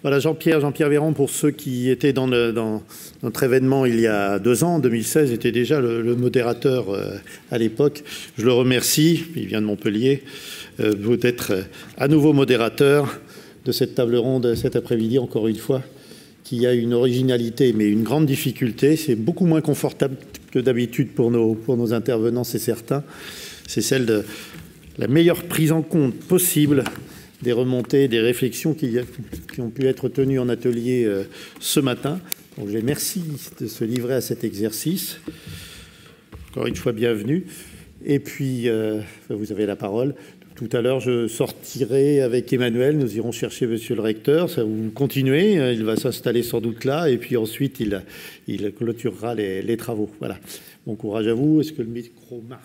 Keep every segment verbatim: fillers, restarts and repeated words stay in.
Voilà, Jean-Pierre, Jean-Pierre Véron, pour ceux qui étaient dans, le, dans notre événement il y a deux ans, en deux mille seize, était déjà le, le modérateur euh, à l'époque. Je le remercie, il vient de Montpellier, euh, d'être euh, à nouveau modérateur de cette table ronde cet après-midi, encore une fois, qui a une originalité, mais une grande difficulté. C'est beaucoup moins confortable que d'habitude pour nos, pour nos intervenants, c'est certain. C'est celle de la meilleure prise en compte possible des remontées, des réflexions qui, qui ont pu être tenues en atelier euh, ce matin. Donc, je merci de se livrer à cet exercice. Encore une fois, bienvenue. Et puis, euh, vous avez la parole. Tout à l'heure, je sortirai avec Emmanuel. Nous irons chercher monsieur le recteur. Ça, vous continuez. Il va s'installer sans doute là. Et puis ensuite, il, il clôturera les, les travaux. Voilà. Bon courage à vous. Est-ce que le micro marche ?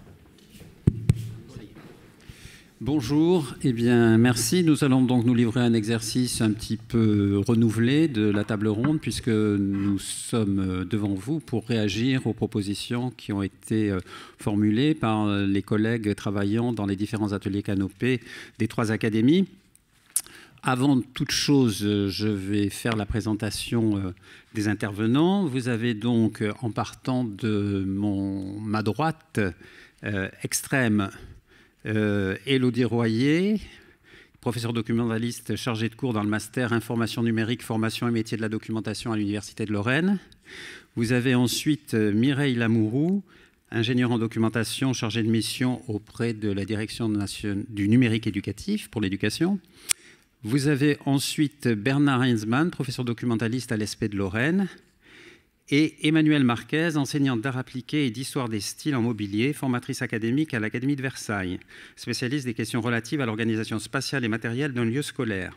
Bonjour, eh bien merci. Nous allons donc nous livrer un exercice un petit peu renouvelé de la table ronde puisque nous sommes devant vous pour réagir aux propositions qui ont été formulées par les collègues travaillant dans les différents ateliers canopés des trois académies. Avant toute chose, je vais faire la présentation des intervenants. Vous avez donc, en partant de mon, ma droite euh, extrême, Euh, Élodie Royer, professeur documentaliste chargé de cours dans le master Information numérique, formation et métiers de la documentation à l'Université de Lorraine. Vous avez ensuite Mireille Lamourou, ingénieure en documentation chargée de mission auprès de la direction du numérique éducatif pour l'éducation. Vous avez ensuite Bernard Heinzmann, professeur documentaliste à l'E S P de Lorraine. Et Emmanuelle Marquez, enseignante d'art appliqué et d'histoire des styles en mobilier, formatrice académique à l'Académie de Versailles, spécialiste des questions relatives à l'organisation spatiale et matérielle d'un lieu scolaire.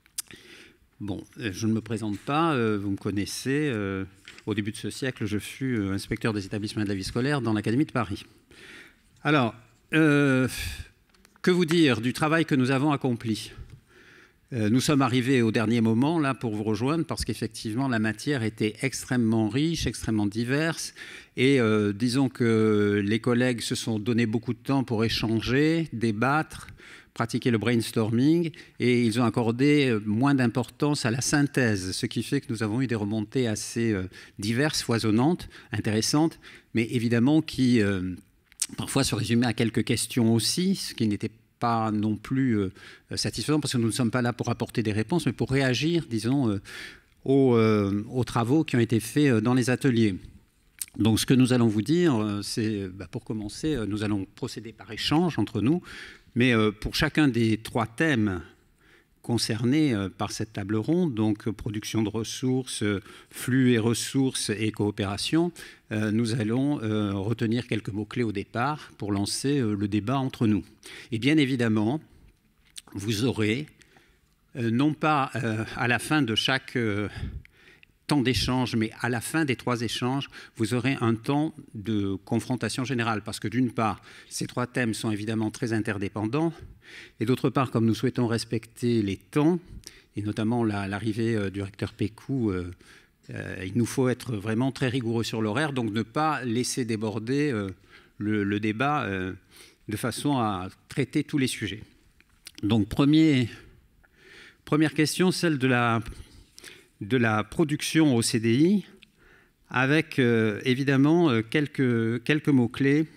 Bon, je ne me présente pas, vous me connaissez. Au début de ce siècle, je fus inspecteur des établissements de la vie scolaire dans l'Académie de Paris. Alors, euh, que vous dire du travail que nous avons accompli ? Nous sommes arrivés au dernier moment là pour vous rejoindre parce qu'effectivement la matière était extrêmement riche, extrêmement diverse et euh, disons que les collègues se sont donné beaucoup de temps pour échanger, débattre, pratiquer le brainstorming et ils ont accordé moins d'importance à la synthèse, ce qui fait que nous avons eu des remontées assez euh, diverses, foisonnantes, intéressantes, mais évidemment qui euh, parfois se résumaient à quelques questions aussi, ce qui n'était pas pas non plus euh, satisfaisant parce que nous ne sommes pas là pour apporter des réponses, mais pour réagir, disons, euh, aux, euh, aux travaux qui ont été faits euh, dans les ateliers. Donc, ce que nous allons vous dire, euh, c'est, bah, pour commencer, euh, nous allons procéder par échange entre nous, mais euh, pour chacun des trois thèmes concernés euh, par cette table ronde, donc euh, production de ressources, euh, flux et ressources et coopération, euh, nous allons euh, retenir quelques mots-clés au départ pour lancer euh, le débat entre nous. Et bien évidemment, vous aurez, euh, non pas euh, à la fin de chaque euh, temps d'échange, mais à la fin des trois échanges, vous aurez un temps de confrontation générale, parce que d'une part, ces trois thèmes sont évidemment très interdépendants, et d'autre part, comme nous souhaitons respecter les temps, et notamment l'arrivée la, du recteur Pécou, euh, euh, il nous faut être vraiment très rigoureux sur l'horaire, donc ne pas laisser déborder euh, le, le débat euh, de façon à traiter tous les sujets. Donc, premier, première question, celle de la, de la production au C D I, avec euh, évidemment euh, quelques, quelques mots-clés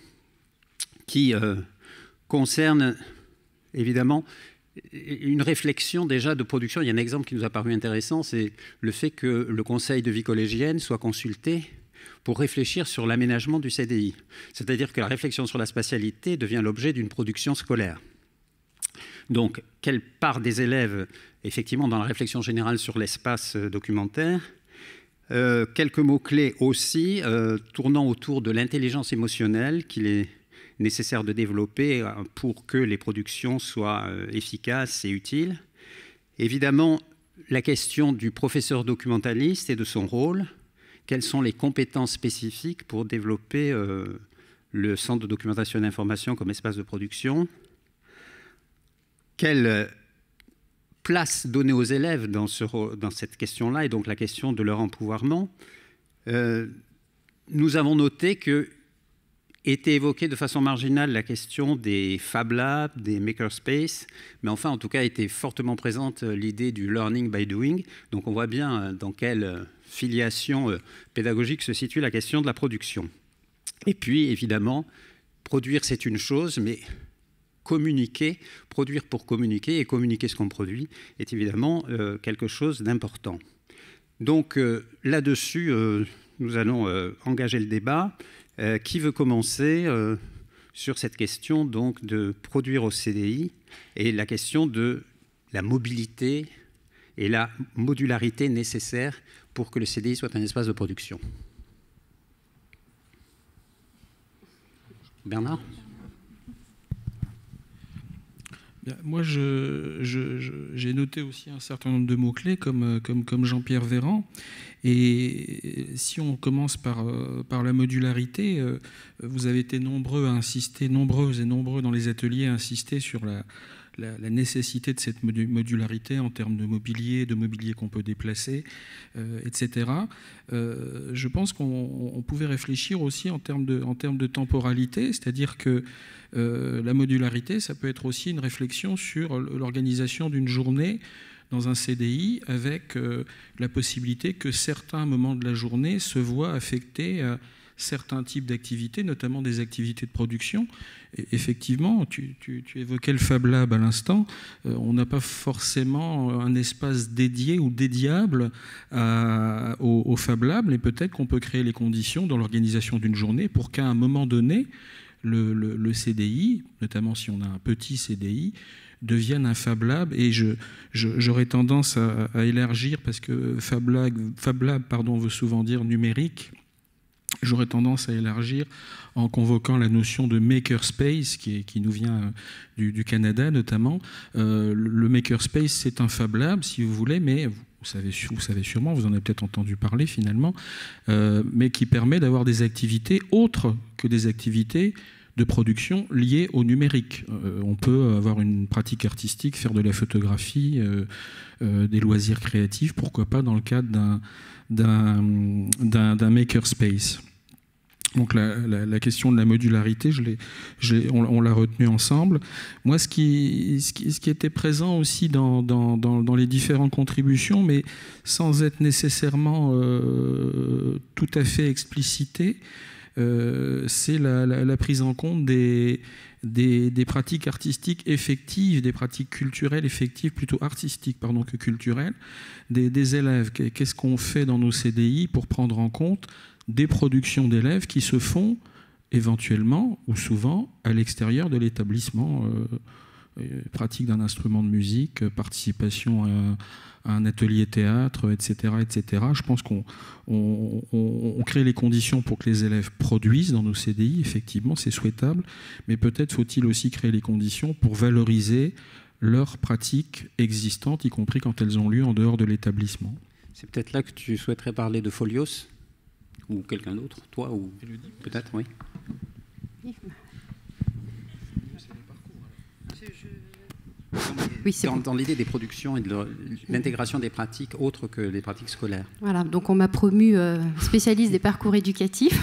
qui euh, concernent évidemment une réflexion déjà de production. Il y a un exemple qui nous a paru intéressant, c'est le fait que le conseil de vie collégienne soit consulté pour réfléchir sur l'aménagement du C D I. C'est-à-dire que la réflexion sur la spatialité devient l'objet d'une production scolaire. Donc, quelle part des élèves, effectivement, dans la réflexion générale sur l'espace documentaire, euh, quelques mots-clés aussi, euh, tournant autour de l'intelligence émotionnelle qu'il est nécessaire de développer pour que les productions soient efficaces et utiles. Évidemment, la question du professeur documentaliste et de son rôle. Quelles sont les compétences spécifiques pour développer euh, le centre de documentation et d'information comme espace de production? Quelle place donner aux élèves dans, ce, dans cette question-là, et donc la question de leur empouvoirment? euh, Nous avons noté que Était évoquée de façon marginale la question des Fab Labs, des makerspaces, mais enfin, en tout cas, était fortement présente l'idée du learning by doing. Donc, on voit bien dans quelle filiation pédagogique se situe la question de la production. Et puis, évidemment, produire, c'est une chose, mais communiquer, produire pour communiquer et communiquer ce qu'on produit est évidemment euh, quelque chose d'important. Donc, euh, là-dessus, euh, nous allons euh, engager le débat. Euh, qui veut commencer euh, sur cette question donc, de produire au C D I et la question de la mobilité et la modularité nécessaire pour que le C D I soit un espace de production? Bernard? Bien, moi, je, je, je, j'ai noté aussi un certain nombre de mots-clés comme, comme, comme Jean-Pierre Véran. Et si on commence par, par la modularité, vous avez été nombreux à insister, nombreuses et nombreux dans les ateliers à insister sur la, la, la nécessité de cette modularité en termes de mobilier, de mobilier qu'on peut déplacer, euh, et cetera. Euh, je pense qu'on on pouvait réfléchir aussi en termes de, en termes de temporalité, c'est-à-dire que euh, la modularité, ça peut être aussi une réflexion sur l'organisation d'une journée dans un C D I avec euh, la possibilité que certains moments de la journée se voient affectés à certains types d'activités, notamment des activités de production. Et effectivement, tu, tu, tu évoquais le Fab Lab à l'instant, euh, on n'a pas forcément un espace dédié ou dédiable à, au, au Fab Lab, mais peut-être qu'on peut créer les conditions dans l'organisation d'une journée pour qu'à un moment donné, le, le, le C D I, notamment si on a un petit C D I, deviennent un Fab Lab. Et je, je, j'aurais tendance à, à élargir, parce que Fab Lab, Fab Lab pardon, veut souvent dire numérique, j'aurais tendance à élargir en convoquant la notion de makerspace, qui, est, qui nous vient du, du Canada notamment. Euh, le makerspace, c'est un Fab Lab, si vous voulez, mais vous savez, vous savez sûrement, vous en avez peut-être entendu parler finalement, euh, mais qui permet d'avoir des activités autres que des activités de production liées au numérique. Euh, on peut avoir une pratique artistique, faire de la photographie, euh, euh, des loisirs créatifs, pourquoi pas dans le cadre d'un, d'un, d'un, d'un makerspace. Donc la, la, la question de la modularité, je l'ai, je l'ai, on, on l'a retenu ensemble. Moi, ce qui, ce qui, ce qui était présent aussi dans, dans, dans, dans les différentes contributions, mais sans être nécessairement euh, tout à fait explicité, Euh, c'est la, la, la prise en compte des, des, des pratiques artistiques effectives, des pratiques culturelles effectives, plutôt artistiques pardon, que culturelles, des, des élèves. Qu'est-ce qu'on fait dans nos C D I pour prendre en compte des productions d'élèves qui se font éventuellement ou souvent à l'extérieur de l'établissement, euh, pratique d'un instrument de musique, participation à un atelier théâtre, et cetera, et cetera. Je pense qu'on on, on, on crée les conditions pour que les élèves produisent dans nos C D I, effectivement, c'est souhaitable, mais peut-être faut-il aussi créer les conditions pour valoriser leurs pratiques existantes, y compris quand elles ont lieu en dehors de l'établissement. C'est peut-être là que tu souhaiterais parler de Folios, ou quelqu'un d'autre, toi, ou peut-être, oui. Oui, c'est dans, bon. Dans l'idée des productions et de l'intégration des pratiques autres que les pratiques scolaires. Voilà, donc on m'a promu euh, spécialiste des parcours éducatifs.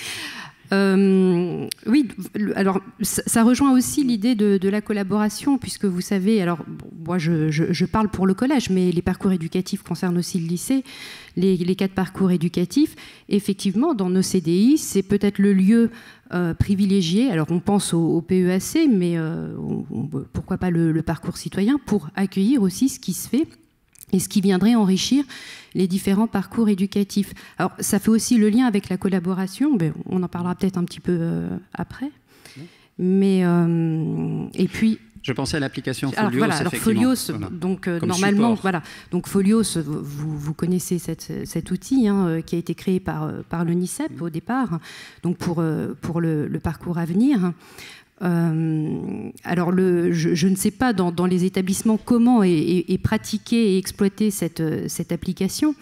Euh, oui, alors ça, ça rejoint aussi l'idée de, de la collaboration, puisque vous savez, alors bon, moi je, je, je parle pour le collège, mais les parcours éducatifs concernent aussi le lycée, les, les quatre parcours éducatifs. Effectivement, dans nos C D I, c'est peut-être le lieu euh, privilégié. Alors on pense au, au P E A C, mais euh, on, on, pourquoi pas le, le parcours citoyen, pour accueillir aussi ce qui se fait et ce qui viendrait enrichir les différents parcours éducatifs. Alors, ça fait aussi le lien avec la collaboration, mais on en parlera peut-être un petit peu euh, après. Mais, euh, et puis... Je pensais à l'application Folios. Alors, voilà, alors Folios, voilà. donc euh, normalement, voilà, donc Folios, vous, vous connaissez cette, cet outil hein, qui a été créé par, par l'UNICEF au départ, donc pour, pour le, le parcours à venir. Euh, alors, le, je, je ne sais pas dans, dans les établissements comment est, est, est pratiquée et exploitée cette, cette application,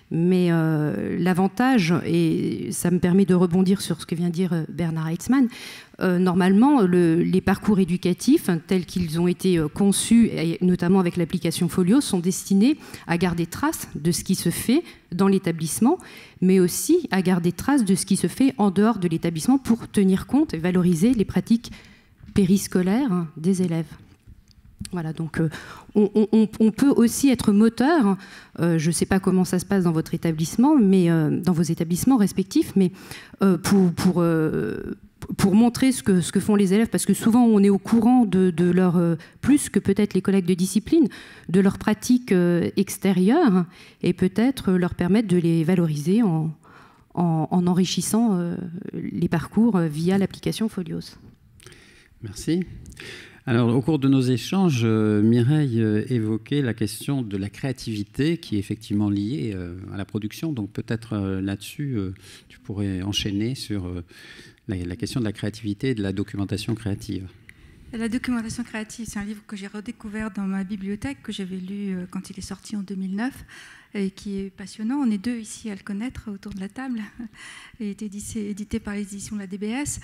Mais euh, l'avantage, et ça me permet de rebondir sur ce que vient de dire Bernard Heitzmann, euh, normalement, le, les parcours éducatifs, tels qu'ils ont été conçus, et notamment avec l'application Folio, sont destinés à garder trace de ce qui se fait dans l'établissement, mais aussi à garder trace de ce qui se fait en dehors de l'établissement pour tenir compte et valoriser les pratiques périscolaires des élèves. Voilà, donc euh, on, on, on peut aussi être moteur. Euh, je ne sais pas comment ça se passe dans votre établissement, mais euh, dans vos établissements respectifs, mais euh, pour, pour, euh, pour montrer ce que, ce que font les élèves, parce que souvent on est au courant de, de leur, euh, plus que peut-être les collègues de discipline, de leurs pratiques euh, extérieures, et peut-être leur permettre de les valoriser en, en, en enrichissant euh, les parcours via l'application Folios. Merci. Alors, au cours de nos échanges, euh, Mireille euh, évoquait la question de la créativité qui est effectivement liée euh, à la production. Donc, peut-être euh, là-dessus, euh, tu pourrais enchaîner sur euh, la, la question de la créativité et de la documentation créative. La documentation créative, c'est un livre que j'ai redécouvert dans ma bibliothèque, que j'avais lu euh, quand il est sorti en deux mille neuf, et qui est passionnant. On est deux ici à le connaître autour de la table. Il a été édité par les éditions de la D B S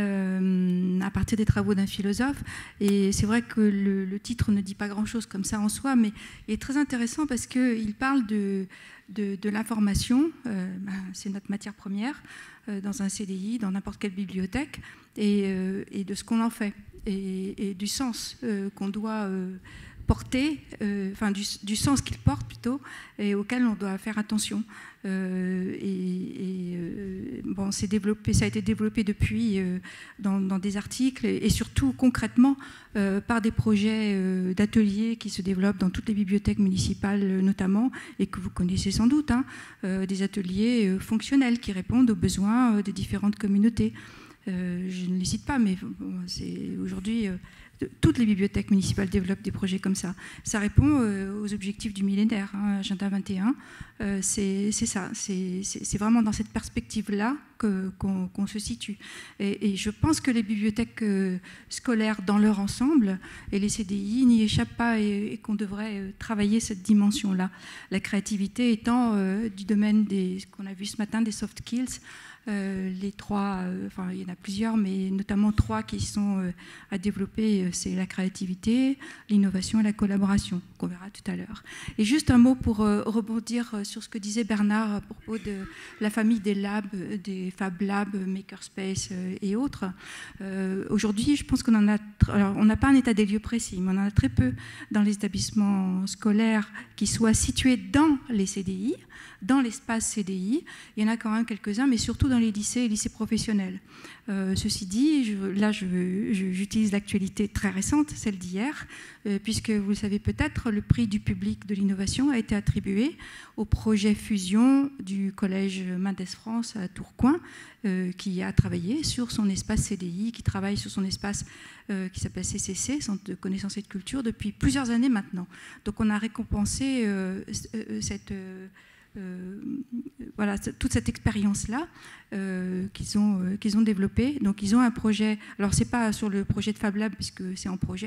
euh, à partir des travaux d'un philosophe. Et c'est vrai que le, le titre ne dit pas grand-chose comme ça en soi, mais il est très intéressant parce qu'il parle de, de, de l'information. Euh, ben, c'est notre matière première euh, dans un C D I, dans n'importe quelle bibliothèque, et, euh, et de ce qu'on en fait. Et, et du sens euh, qu'on doit euh, porter, euh, enfin du, du sens qu'il porte plutôt, et auquel on doit faire attention. Euh, et et euh, bon, c'est développé, ça a été développé depuis euh, dans, dans des articles et, et surtout concrètement euh, par des projets euh, d'ateliers qui se développent dans toutes les bibliothèques municipales notamment, et que vous connaissez sans doute, hein, euh, des ateliers euh, fonctionnels qui répondent aux besoins euh, des différentes communautés. Euh, je ne les cite pas, mais bon, c'est aujourd'hui, euh, toutes les bibliothèques municipales développent des projets comme ça. Ça répond euh, aux objectifs du millénaire, hein, Agenda vingt et un. Euh, c'est ça, c'est vraiment dans cette perspective-là qu'on qu'on se situe. Et, et je pense que les bibliothèques euh, scolaires dans leur ensemble, et les C D I n'y échappent pas, et, et qu'on devrait euh, travailler cette dimension-là. La créativité étant euh, du domaine des, ce qu'on a vu ce matin, des soft skills. Euh, les trois, euh, enfin il y en a plusieurs, mais notamment trois qui sont euh, à développer, euh, c'est la créativité, l'innovation et la collaboration, qu'on verra tout à l'heure. Et juste un mot pour euh, rebondir sur ce que disait Bernard à propos de la famille des labs, des Fab Labs, Makerspace euh, et autres. Euh, Aujourd'hui, je pense qu'on en a, alors on n'a pas un état des lieux précis, mais on en a très peu dans les établissements scolaires qui soient situés dans les C D I, dans l'espace C D I. Il y en a quand même quelques-uns, mais surtout dans les lycées et lycées professionnels. Euh, ceci dit, je, là j'utilise l'actualité très récente, celle d'hier, euh, puisque vous le savez peut-être, le prix du public de l'innovation a été attribué au projet Fusion du collège Mendes France à Tourcoing, euh, qui a travaillé sur son espace C D I, qui travaille sur son espace euh, qui s'appelle C C C, Centre de connaissances et de culture, depuis plusieurs années maintenant. Donc on a récompensé euh, euh, cette... Euh, Euh, voilà, toute cette expérience-là euh, qu'ils ont, euh, qu'ils ont développée. Donc ils ont un projet, alors c'est pas sur le projet de Fab Lab, puisque c'est en projet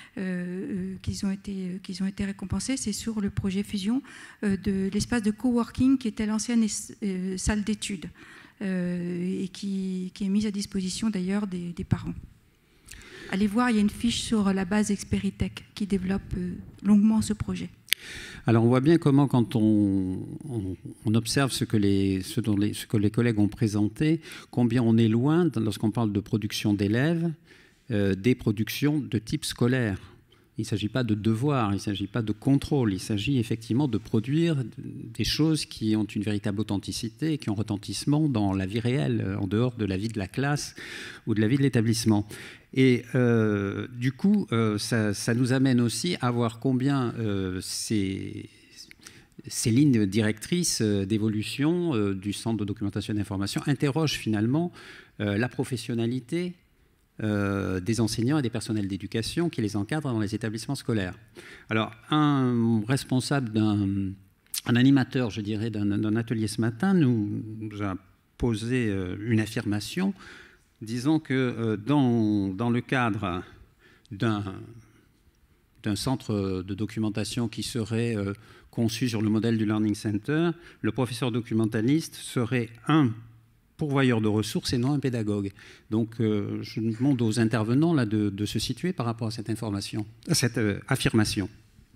euh, qu'ils ont été, qu'ils ont été récompensés, c'est sur le projet Fusion euh, de l'espace de coworking qui était l'ancienne euh, salle d'études euh, et qui, qui est mise à disposition d'ailleurs des, des parents. Allez voir, il y a une fiche sur la base Experitech qui développe euh, longuement ce projet. Alors on voit bien comment, quand on, on, on observe ce que, les, ce, dont les, ce que les collègues ont présenté, combien on est loin, lorsqu'on parle de production d'élèves, euh, des productions de type scolaire. Il ne s'agit pas de devoir, il ne s'agit pas de contrôle, il s'agit effectivement de produire des choses qui ont une véritable authenticité, qui ont retentissement dans la vie réelle, en dehors de la vie de la classe ou de la vie de l'établissement. Et euh, du coup, euh, ça, ça nous amène aussi à voir combien euh, ces, ces lignes directrices d'évolution euh, du Centre de documentation et d'information interrogent finalement euh, la professionnalité Euh, des enseignants et des personnels d'éducation qui les encadrent dans les établissements scolaires. Alors, un responsable, d'un un animateur, je dirais, d'un atelier ce matin nous, nous a posé euh, une affirmation disant que euh, dans, dans le cadre d'un d'un centre de documentation qui serait euh, conçu sur le modèle du Learning Center, le professeur documentaliste serait un pourvoyeur de ressources et non un pédagogue. Donc euh, je demande aux intervenants là, de, de se situer par rapport à cette information, à cette euh, affirmation.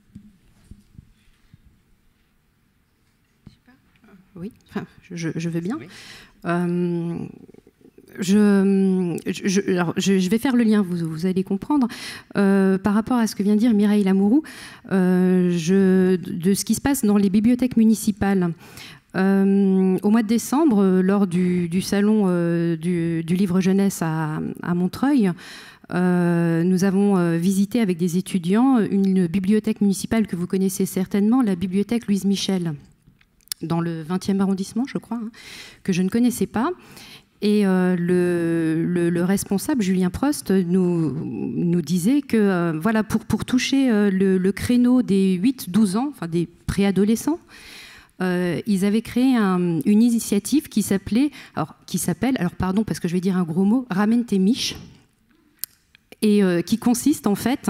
Oui, enfin, je, je veux bien. Oui. Euh, je, je, alors, je, je vais faire le lien, vous, vous allez comprendre. Euh, par rapport à ce que vient de dire Mireille Lamourou, euh, je, de ce qui se passe dans les bibliothèques municipales. Euh, au mois de décembre, euh, lors du, du salon euh, du, du livre jeunesse à, à Montreuil, euh, nous avons euh, visité avec des étudiants une bibliothèque municipale que vous connaissez certainement, la bibliothèque Louise Michel, dans le vingtième arrondissement, je crois, hein, que je ne connaissais pas. Et euh, le, le, le responsable, Julien Prost, nous, nous disait que euh, voilà, pour, pour toucher euh, le, le créneau des huit douze ans, enfin des préadolescents, Euh, ils avaient créé un, une initiative qui s'appelait, alors qui s'appelle, alors pardon parce que je vais dire un gros mot, Ramène tes miches, et euh, qui consiste en fait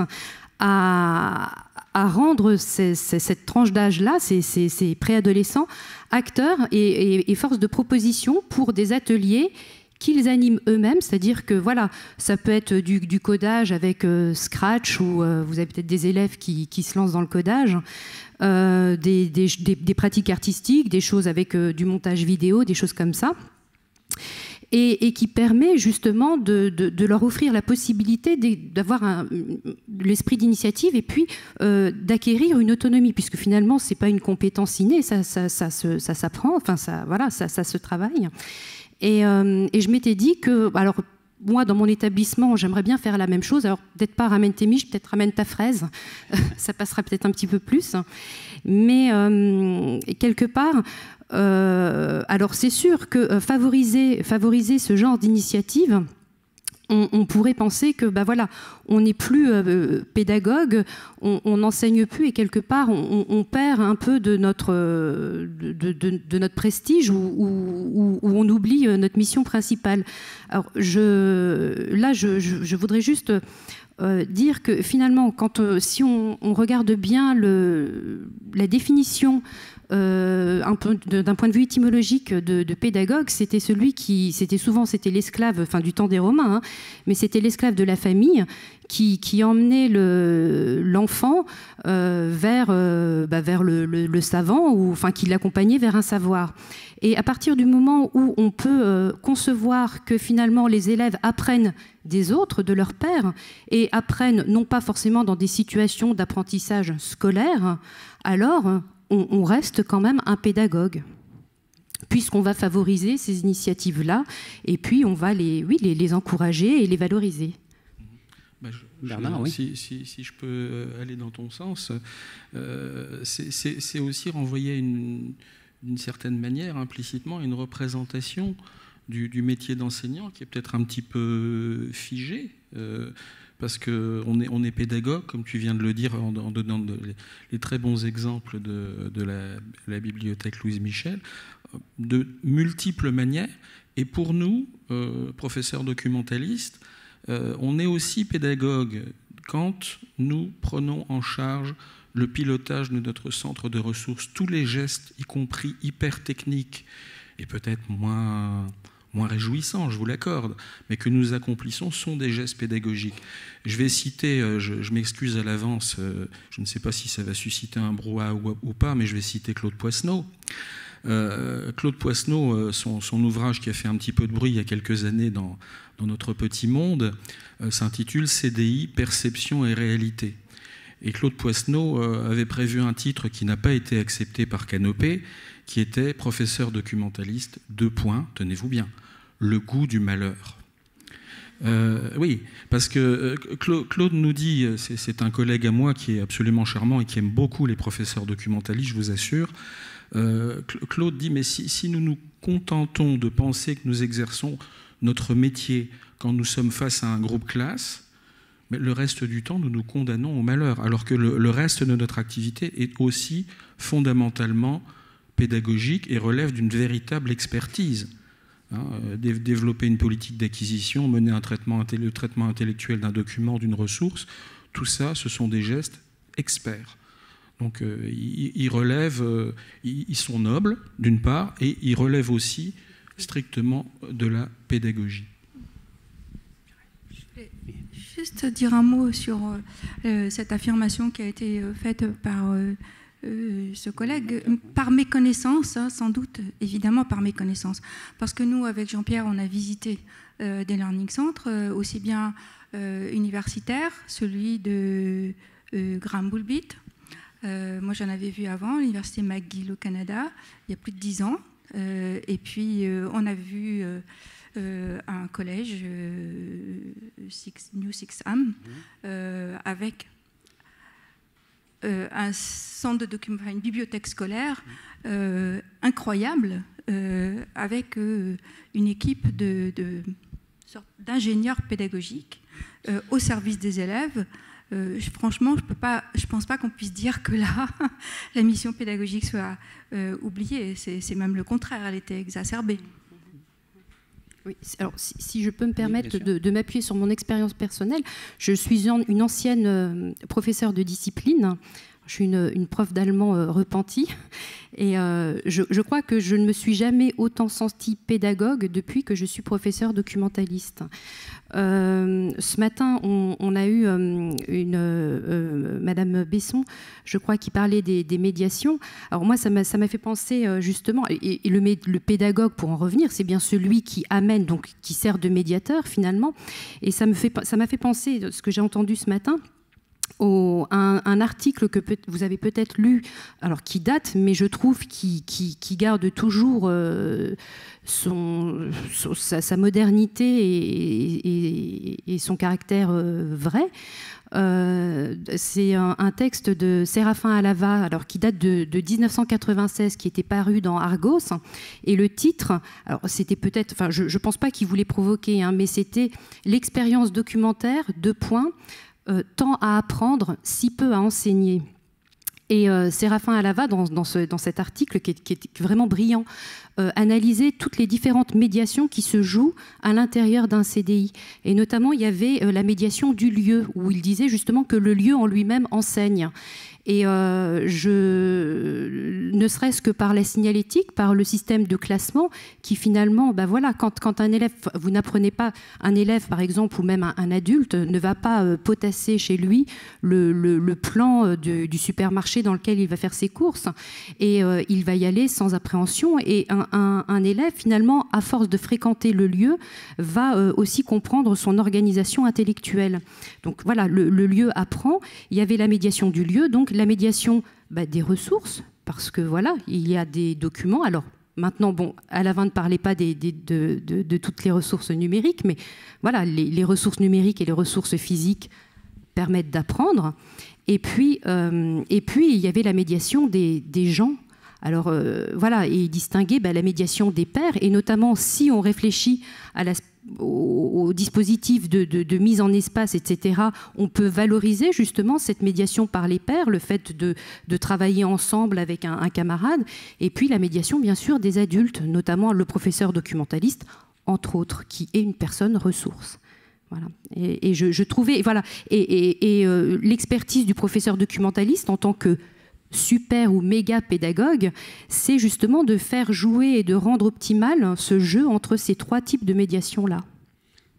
à, à rendre ces, ces, cette tranche d'âge-là, ces, ces, ces préadolescents, acteurs et, et, et force de proposition pour des ateliers qu'ils animent eux-mêmes, c'est-à-dire que voilà, ça peut être du, du codage avec euh, Scratch, ou euh, vous avez peut-être des élèves qui, qui se lancent dans le codage, euh, des, des, des, des pratiques artistiques, des choses avec euh, du montage vidéo, des choses comme ça, et, et qui permet justement de, de, de leur offrir la possibilité d'avoir l'esprit d'initiative et puis euh, d'acquérir une autonomie, puisque finalement c'est pas une compétence innée, ça, ça, ça, ça, ça s'apprend, enfin ça, voilà, ça, ça se travaille. Et, euh, et je m'étais dit que, alors moi dans mon établissement j'aimerais bien faire la même chose, alors peut-être pas ramène tes miches, peut-être ramène ta fraise, ça passera peut-être un petit peu plus, mais euh, quelque part, euh, alors c'est sûr que euh, favoriser, favoriser ce genre d'initiative, On, on pourrait penser que bah voilà, on n'est plus euh, pédagogue, on n'enseigne plus et quelque part on, on perd un peu de notre, de, de, de notre prestige ou, ou, ou on oublie notre mission principale. Alors je, là, je, je, je voudrais juste euh, dire que finalement, quand, euh, si on, on regarde bien le, la définition Euh, d'un point de vue étymologique de, de pédagogue, c'était celui qui, c'était souvent c'était l'esclave, enfin du temps des Romains, hein, mais c'était l'esclave de la famille qui, qui emmenait l'enfant le, euh, vers, euh, bah, vers le, le, le savant, ou enfin qui l'accompagnait vers un savoir. Et à partir du moment où on peut euh, concevoir que finalement les élèves apprennent des autres, de leurs pairs, et apprennent non pas forcément dans des situations d'apprentissage scolaire, alors On, on reste quand même un pédagogue, puisqu'on va favoriser ces initiatives-là, et puis on va les, oui, les, les encourager et les valoriser. Bah, je, Bernard, je, oui. si, si, si je peux aller dans ton sens, euh, c'est aussi renvoyer une, d'une certaine manière, implicitement, une représentation du, du métier d'enseignant qui est peut-être un petit peu figé. Euh, parce qu'on est, on est pédagogue, comme tu viens de le dire, en, en donnant de, les, les très bons exemples de, de la, la bibliothèque Louise Michel, de multiples manières. Et pour nous, euh, professeurs documentalistes, euh, on est aussi pédagogue quand nous prenons en charge le pilotage de notre centre de ressources, tous les gestes, y compris hyper techniques, et peut-être moins... moins réjouissants, je vous l'accorde, mais que nous accomplissons sont des gestes pédagogiques. Je vais citer, je, je m'excuse à l'avance, je ne sais pas si ça va susciter un brouhaha ou, ou pas, mais je vais citer Claude Poisneau. Euh, Claude Poisneau, son, son ouvrage qui a fait un petit peu de bruit il y a quelques années dans, dans notre petit monde, euh, s'intitule C D I, Perception et Réalité. Et Claude Poisneau euh, avait prévu un titre qui n'a pas été accepté par Canopé, qui était professeur documentaliste, deux points, tenez-vous bien, le goût du malheur. Euh, oui, parce que euh, Claude nous dit, c'est un collègue à moi qui est absolument charmant et qui aime beaucoup les professeurs documentalistes, je vous assure. Euh, Claude dit, mais si, si nous nous contentons de penser que nous exerçons notre métier quand nous sommes face à un groupe classe, mais le reste du temps, nous nous condamnons au malheur, alors que le, le reste de notre activité est aussi fondamentalement pédagogique et relève d'une véritable expertise. Hein, dé développer une politique d'acquisition, mener un traitement, le traitement intellectuel d'un document, d'une ressource, tout ça, ce sont des gestes experts. Donc euh, ils, ils relèvent, euh, ils, ils sont nobles d'une part, et ils relèvent aussi strictement de la pédagogie. Juste dire un mot sur euh, cette affirmation qui a été faite par euh, euh, ce collègue, par méconnaissance, hein, sans doute, évidemment par méconnaissance. Parce que nous, avec Jean-Pierre, on a visité euh, des learning centres, euh, aussi bien euh, universitaires, celui de euh, Graham Bulbit. Euh, moi, j'en avais vu avant, l'université McGill au Canada, il y a plus de dix ans. Euh, et puis, euh, on a vu... Euh, Euh, un collège, euh, Six, New Six Am, euh, avec euh, un centre de document, une bibliothèque scolaire euh, incroyable, euh, avec euh, une équipe de, de, d'ingénieurs pédagogiques euh, au service des élèves. Euh, je, franchement, je ne pense pas qu'on puisse dire que là, la mission pédagogique soit euh, oubliée. C'est, c'est même le contraire, elle était exacerbée. Oui, alors si, si je peux me permettre oui, de, de m'appuyer sur mon expérience personnelle, je suis une ancienne euh, professeure de discipline. Je suis une, une prof d'allemand euh, repentie et euh, je, je crois que je ne me suis jamais autant sentie pédagogue depuis que je suis professeure documentaliste. Euh, ce matin, on, on a eu euh, une euh, Madame Besson, je crois, qui parlait des, des médiations. Alors moi, ça m'a, ça m'a fait penser euh, justement, et, et le, le pédagogue, pour en revenir, c'est bien celui qui amène, donc qui sert de médiateur finalement. Et ça me fait, ça m'a fait penser, ce que j'ai entendu ce matin, Au, un, un article que peut, vous avez peut-être lu, alors qui date, mais je trouve qui, qui, qui garde toujours euh, son, son, sa, sa modernité et, et, et son caractère euh, vrai. Euh, c'est un, un texte de Séraphin Alava, alors qui date de, de dix-neuf cent quatre-vingt-seize, qui était paru dans Argos, et le titre, alors c'était peut-être, enfin je ne pense pas qu'il voulait provoquer, hein, mais c'était l'expérience documentaire, deux points. Euh, tant à apprendre, si peu à enseigner. Et euh, Séraphin Alava, dans, dans, ce, dans cet article qui est, qui est vraiment brillant, euh, analysait toutes les différentes médiations qui se jouent à l'intérieur d'un C D I. Et notamment, il y avait euh, la médiation du lieu, où il disait justement que le lieu en lui-même enseigne. Et euh, je, ne serait-ce que par la signalétique, par le système de classement, qui finalement, ben voilà, quand, quand un élève, vous n'apprenez pas, un élève par exemple, ou même un, un adulte, ne va pas euh, potasser chez lui le, le, le plan de, du supermarché dans lequel il va faire ses courses, et euh, il va y aller sans appréhension. Et un, un, un élève, finalement, à force de fréquenter le lieu, va euh, aussi comprendre son organisation intellectuelle. Donc voilà, le, le lieu apprend. Il y avait la médiation du lieu, donc la médiation bah, des ressources, parce que voilà, il y a des documents. Alors maintenant, bon, Alavin ne parlait pas des, des, de, de, de toutes les ressources numériques, mais voilà, les, les ressources numériques et les ressources physiques permettent d'apprendre. Et puis, euh, et puis, il y avait la médiation des, des gens. Alors euh, voilà, et distinguer bah, la médiation des pairs, et notamment si on réfléchit à la Au, au dispositif de, de, de mise en espace, et cetera, on peut valoriser justement cette médiation par les pairs, le fait de, de travailler ensemble avec un, un camarade, et puis la médiation, bien sûr, des adultes, notamment le professeur documentaliste, entre autres, qui est une personne ressource. Voilà. Et, et je, je trouvais, voilà, et, et, et euh, l'expertise du professeur documentaliste en tant que super ou méga pédagogue, c'est justement de faire jouer et de rendre optimal ce jeu entre ces trois types de médiation-là. Emmanuel ?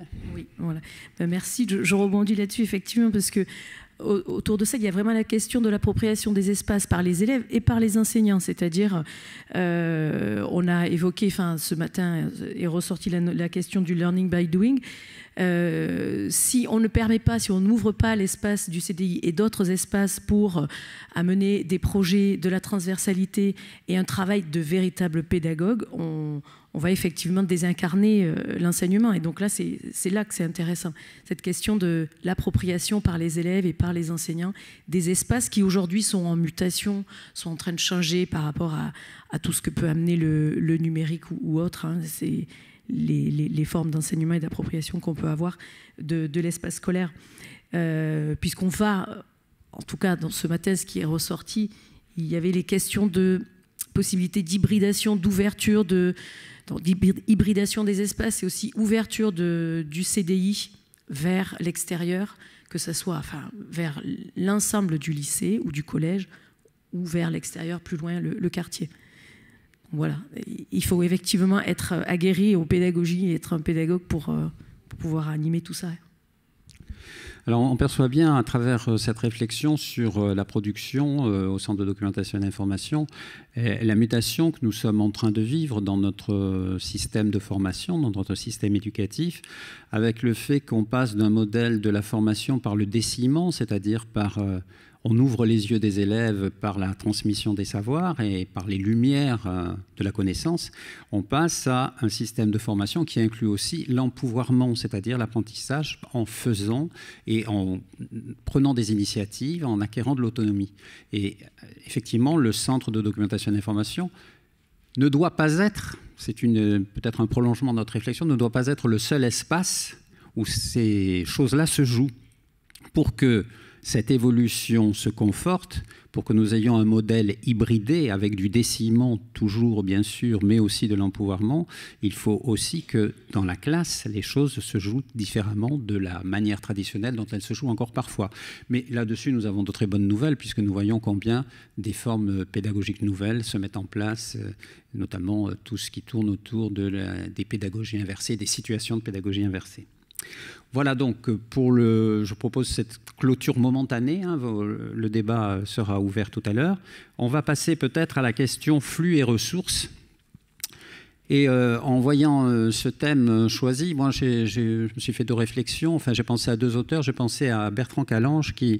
Oui, voilà. Ben merci, je, je rebondis là-dessus effectivement parce que autour de ça, il y a vraiment la question de l'appropriation des espaces par les élèves et par les enseignants. C'est-à-dire, euh, on a évoqué, enfin, ce matin est ressorti la, la question du learning by doing. Euh, si on ne permet pas, si on n'ouvre pas l'espace du C D I et d'autres espaces pour amener des projets, de la transversalité et un travail de véritable pédagogue, on, on va effectivement désincarner euh, l'enseignement. Et donc là, c'est, c'est là que c'est intéressant, cette question de l'appropriation par les élèves et par les enseignants des espaces qui aujourd'hui sont en mutation, sont en train de changer par rapport à, à tout ce que peut amener le, le numérique ou, ou autre. Hein. C'est Les, les, les formes d'enseignement et d'appropriation qu'on peut avoir de, de l'espace scolaire. Euh, puisqu'on va, en tout cas dans ce matin, ce qui est ressorti, il y avait les questions de possibilité d'hybridation, d'ouverture, de, d'hybridation des espaces et aussi ouverture de, du C D I vers l'extérieur, que ce soit enfin, vers l'ensemble du lycée ou du collège ou vers l'extérieur, plus loin, le, le quartier. Voilà. Il faut effectivement être aguerri aux pédagogies et être un pédagogue pour, pour pouvoir animer tout ça. Alors, on perçoit bien à travers cette réflexion sur la production euh, au Centre de documentation et d'information la mutation que nous sommes en train de vivre dans notre système de formation, dans notre système éducatif, avec le fait qu'on passe d'un modèle de la formation par le décilement, c'est-à-dire par... Euh, on ouvre les yeux des élèves par la transmission des savoirs et par les lumières de la connaissance. On passe à un système de formation qui inclut aussi l'empouvoirment, c'est-à-dire l'apprentissage en faisant et en prenant des initiatives, en acquérant de l'autonomie. Et effectivement, le Centre de documentation et d'information ne doit pas être, c'est peut-être un prolongement de notre réflexion, ne doit pas être le seul espace où ces choses-là se jouent pour que cette évolution se conforte, pour que nous ayons un modèle hybridé avec du décilement toujours bien sûr, mais aussi de l'empouvoirment. Il faut aussi que dans la classe, les choses se jouent différemment de la manière traditionnelle dont elles se jouent encore parfois. Mais là-dessus, nous avons de très bonnes nouvelles puisque nous voyons combien des formes pédagogiques nouvelles se mettent en place, notamment tout ce qui tourne autour de la, des pédagogies inversées, des situations de pédagogie inversée. Voilà donc pour le, je propose cette clôture momentanée, hein, le débat sera ouvert tout à l'heure. On va passer peut-être à la question flux et ressources. Et euh, en voyant euh, ce thème choisi, moi j'ai, j'ai, je me suis fait deux réflexions, enfin j'ai pensé à deux auteurs, j'ai pensé à Bertrand Calange qui,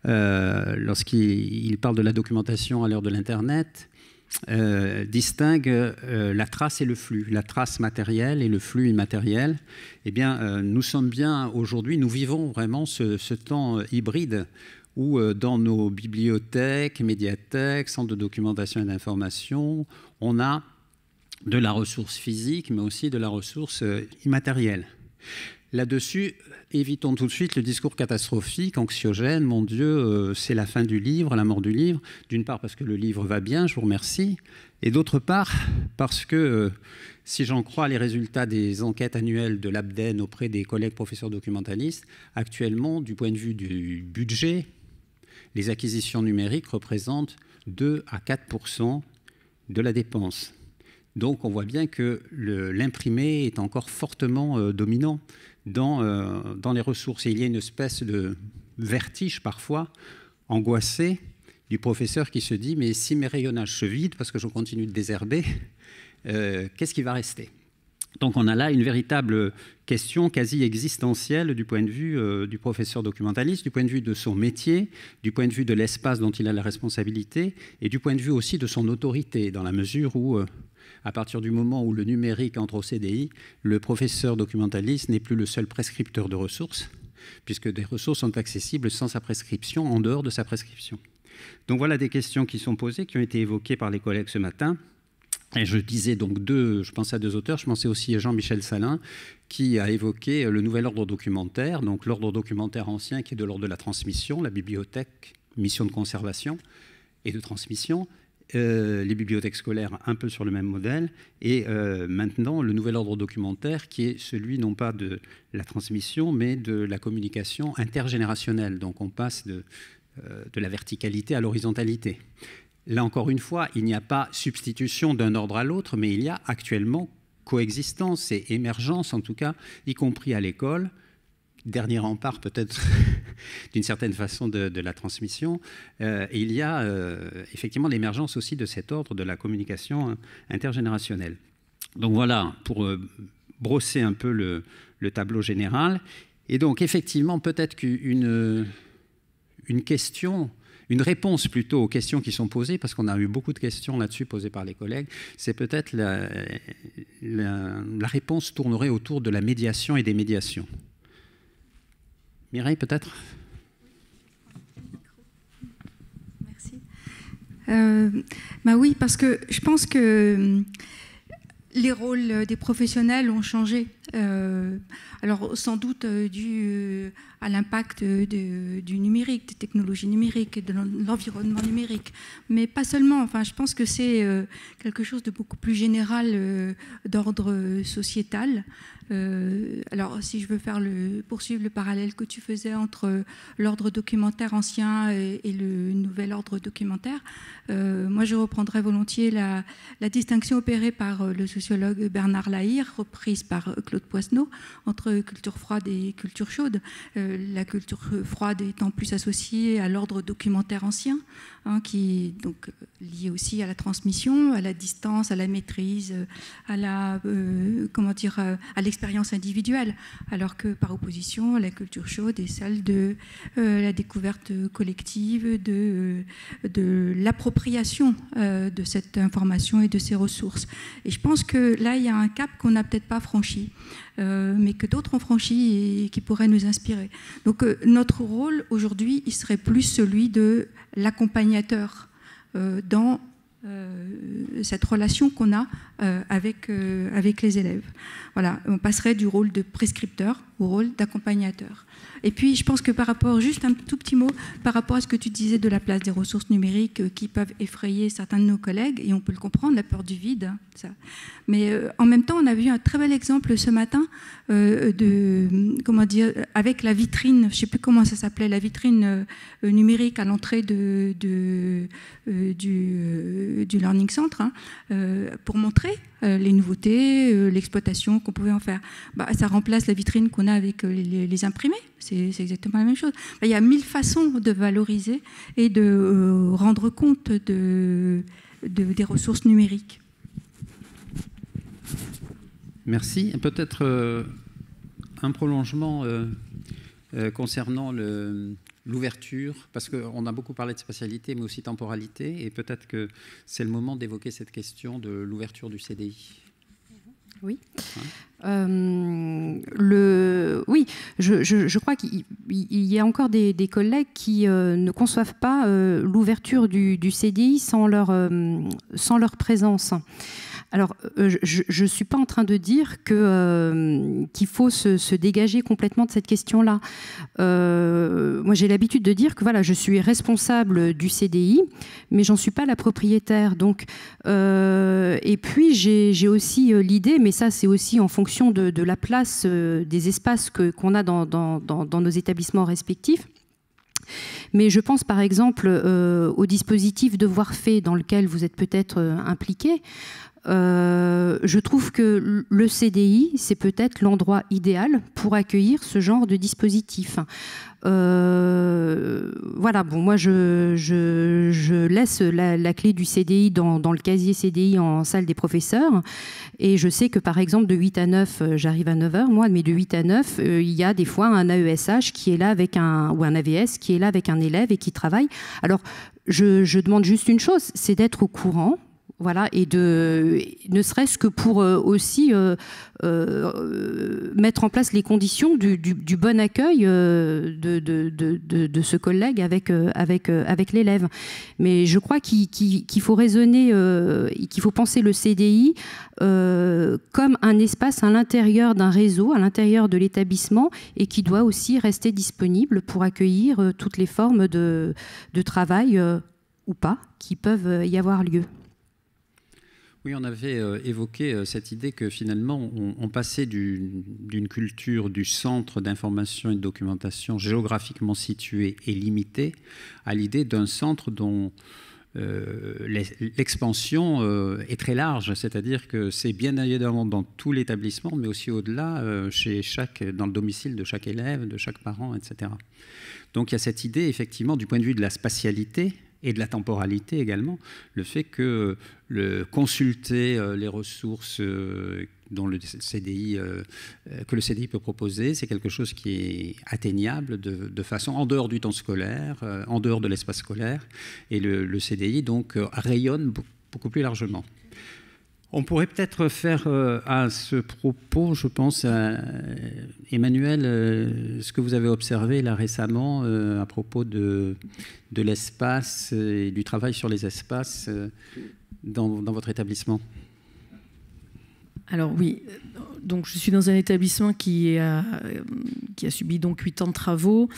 euh, lorsqu'il il parle de la documentation à l'heure de l'Internet, Euh, distingue euh, la trace et le flux, la trace matérielle et le flux immatériel. Eh bien, euh, nous sommes bien aujourd'hui, nous vivons vraiment ce, ce temps hybride où euh, dans nos bibliothèques, médiathèques, centres de documentation et d'information, on a de la ressource physique, mais aussi de la ressource euh, immatérielle. Là-dessus, évitons tout de suite le discours catastrophique, anxiogène, mon Dieu, euh, c'est la fin du livre, la mort du livre. D'une part parce que le livre va bien, je vous remercie, et d'autre part parce que, euh, si j'en crois les résultats des enquêtes annuelles de l'A B D E N auprès des collègues professeurs documentalistes, actuellement, du point de vue du budget, les acquisitions numériques représentent deux à quatre pour cent de la dépense. Donc on voit bien que le, l'imprimé est encore fortement euh, dominant dans, euh, dans les ressources. Et il y a une espèce de vertige parfois, angoissé, du professeur qui se dit « mais si mes rayonnages se vident parce que je continue de désherber, euh, qu'est-ce qui va rester ?» Donc on a là une véritable question quasi existentielle du point de vue euh, du professeur documentaliste, du point de vue de son métier, du point de vue de l'espace dont il a la responsabilité et du point de vue aussi de son autorité, dans la mesure où... Euh, à partir du moment où le numérique entre au C D I, le professeur documentaliste n'est plus le seul prescripteur de ressources, puisque des ressources sont accessibles sans sa prescription, en dehors de sa prescription. Donc voilà des questions qui sont posées, qui ont été évoquées par les collègues ce matin. Et je disais donc deux, je pensais à deux auteurs, je pensais aussi à Jean-Michel Salin, qui a évoqué le nouvel ordre documentaire, donc l'ordre documentaire ancien qui est de l'ordre de la transmission, la bibliothèque, mission de conservation et de transmission, Euh, les bibliothèques scolaires un peu sur le même modèle, et euh, maintenant le nouvel ordre documentaire qui est celui non pas de la transmission mais de la communication intergénérationnelle. Donc on passe de, euh, de la verticalité à l'horizontalité. Là encore une fois, il n'y a pas substitution d'un ordre à l'autre, mais il y a actuellement coexistence et émergence, en tout cas, y compris à l'école. Dernier rempart peut-être d'une certaine façon de, de la transmission. Euh, et il y a euh, effectivement l'émergence aussi de cet ordre de la communication intergénérationnelle. Donc voilà, pour euh, brosser un peu le, le tableau général. Et donc effectivement, peut-être qu'une une question, une réponse plutôt aux questions qui sont posées, parce qu'on a eu beaucoup de questions là-dessus posées par les collègues, c'est peut-être la, la, la réponse tournerait autour de la médiation et des médiations. Mireille, peut-être ? Merci. Euh, bah oui, parce que je pense que les rôles des professionnels ont changé. Euh, alors sans doute euh, dû euh, à l'impact de, du numérique, des technologies numériques, de l'environnement numérique, mais pas seulement. Enfin, je pense que c'est euh, quelque chose de beaucoup plus général euh, d'ordre sociétal. Euh, alors, si je veux faire le, poursuivre le parallèle que tu faisais entre l'ordre documentaire ancien et, et le nouvel ordre documentaire, euh, moi je reprendrais volontiers la, la distinction opérée par le sociologue Bernard Lahire, reprise par Claude Poisneau, entre culture froide et culture chaude. Euh, la culture froide étant plus associée à l'ordre documentaire ancien, hein, qui est donc lié aussi à la transmission, à la distance, à la maîtrise, à la, euh, comment dire, à l'expérience individuelle, alors que par opposition, la culture chaude est celle de euh, la découverte collective, de, de l'appropriation euh, de cette information et de ces ressources. Et je pense que là, il y a un cap qu'on n'a peut-être pas franchi, euh, mais que d'autres ont franchi et qui pourraient nous inspirer. Donc euh, notre rôle aujourd'hui, il serait plus celui de l'accompagnateur euh, dans euh, cette relation qu'on a euh, avec, euh, avec les élèves. Voilà, on passerait du rôle de prescripteur au rôle d'accompagnateur. Et puis, je pense que par rapport, juste un tout petit mot, par rapport à ce que tu disais de la place des ressources numériques euh, qui peuvent effrayer certains de nos collègues, et on peut le comprendre, la peur du vide, hein, ça. Mais euh, en même temps, on a vu un très bel exemple ce matin euh, de, comment dire, avec la vitrine, je ne sais plus comment ça s'appelait, la vitrine euh, numérique à l'entrée de, de, euh, du, euh, du Learning Center, hein, euh, pour montrer euh, les nouveautés, euh, l'exploitation qu'on pouvait en faire. Bah, ça remplace la vitrine qu'on a avec euh, les, les imprimés. C'est exactement la même chose. Il y a mille façons de valoriser et de euh, rendre compte de, de, des ressources numériques. Merci. Peut-être euh, un prolongement euh, euh, concernant l'ouverture, parce qu'on a beaucoup parlé de spatialité, mais aussi temporalité, et peut-être que c'est le moment d'évoquer cette question de l'ouverture du C D I. Oui. Hein euh, le, oui, je, je, je crois qu'il y a encore des, des collègues qui euh, ne conçoivent pas euh, l'ouverture du, du C D I sans leur, euh, sans leur présence. Alors, euh, je ne suis pas en train de dire que, euh, qu'il faut se, se dégager complètement de cette question-là. Euh, moi, j'ai l'habitude de dire que voilà, je suis responsable du C D I, mais j'en suis pas la propriétaire. Donc, euh, et puis, j'ai aussi l'idée, mais ça, c'est aussi en fonction de, de la place euh, des espaces que, qu'on a dans, dans, dans, dans nos établissements respectifs. Mais je pense par exemple euh, au dispositif Devoirs faits dans lequel vous êtes peut-être euh, impliqué. Euh, je trouve que le C D I, c'est peut-être l'endroit idéal pour accueillir ce genre de dispositif. Euh, voilà, bon, moi je, je, je laisse la, la clé du C D I dans, dans le casier C D I en salle des professeurs, et je sais que par exemple de huit à neuf, j'arrive à neuf heures moi, mais de huit à neuf, euh, il y a des fois un A E S H qui est là avec un, ou un A V S qui est là avec un élève et qui travaille. Alors je, je demande juste une chose, c'est d'être au courant. Voilà, et de, ne serait-ce que pour euh, aussi euh, euh, mettre en place les conditions du, du, du bon accueil euh, de, de, de, de ce collègue avec, euh, avec, euh, avec l'élève. Mais je crois qu'il qu'il, qu'il faut raisonner, euh, qu'il faut penser le C D I euh, comme un espace à l'intérieur d'un réseau, à l'intérieur de l'établissement, et qui doit aussi rester disponible pour accueillir euh, toutes les formes de, de travail euh, ou pas qui peuvent y avoir lieu. Oui, on avait euh, évoqué euh, cette idée que finalement, on, on passait d'une culture du centre d'information et de documentation géographiquement situé et limité à l'idée d'un centre dont euh, l'expansion euh, est très large, c'est-à-dire que c'est bien évidemment dans tout l'établissement, mais aussi au-delà, euh, chez chaque, dans le domicile de chaque élève, de chaque parent, et cetera. Donc il y a cette idée, effectivement, du point de vue de la spatialité, et de la temporalité également, le fait que le consulter euh, les ressources euh, dont le C D I, euh, que le C D I peut proposer, c'est quelque chose qui est atteignable de, de façon en dehors du temps scolaire, euh, en dehors de l'espace scolaire, et le, le C D I donc euh, rayonne beaucoup plus largement. On pourrait peut-être faire euh, à ce propos, je pense, à Emmanuel, euh, ce que vous avez observé là récemment euh, à propos de, de l'espace et du travail sur les espaces euh, dans, dans votre établissement. Alors oui, donc je suis dans un établissement qui a, qui a subi donc huit ans de travaux,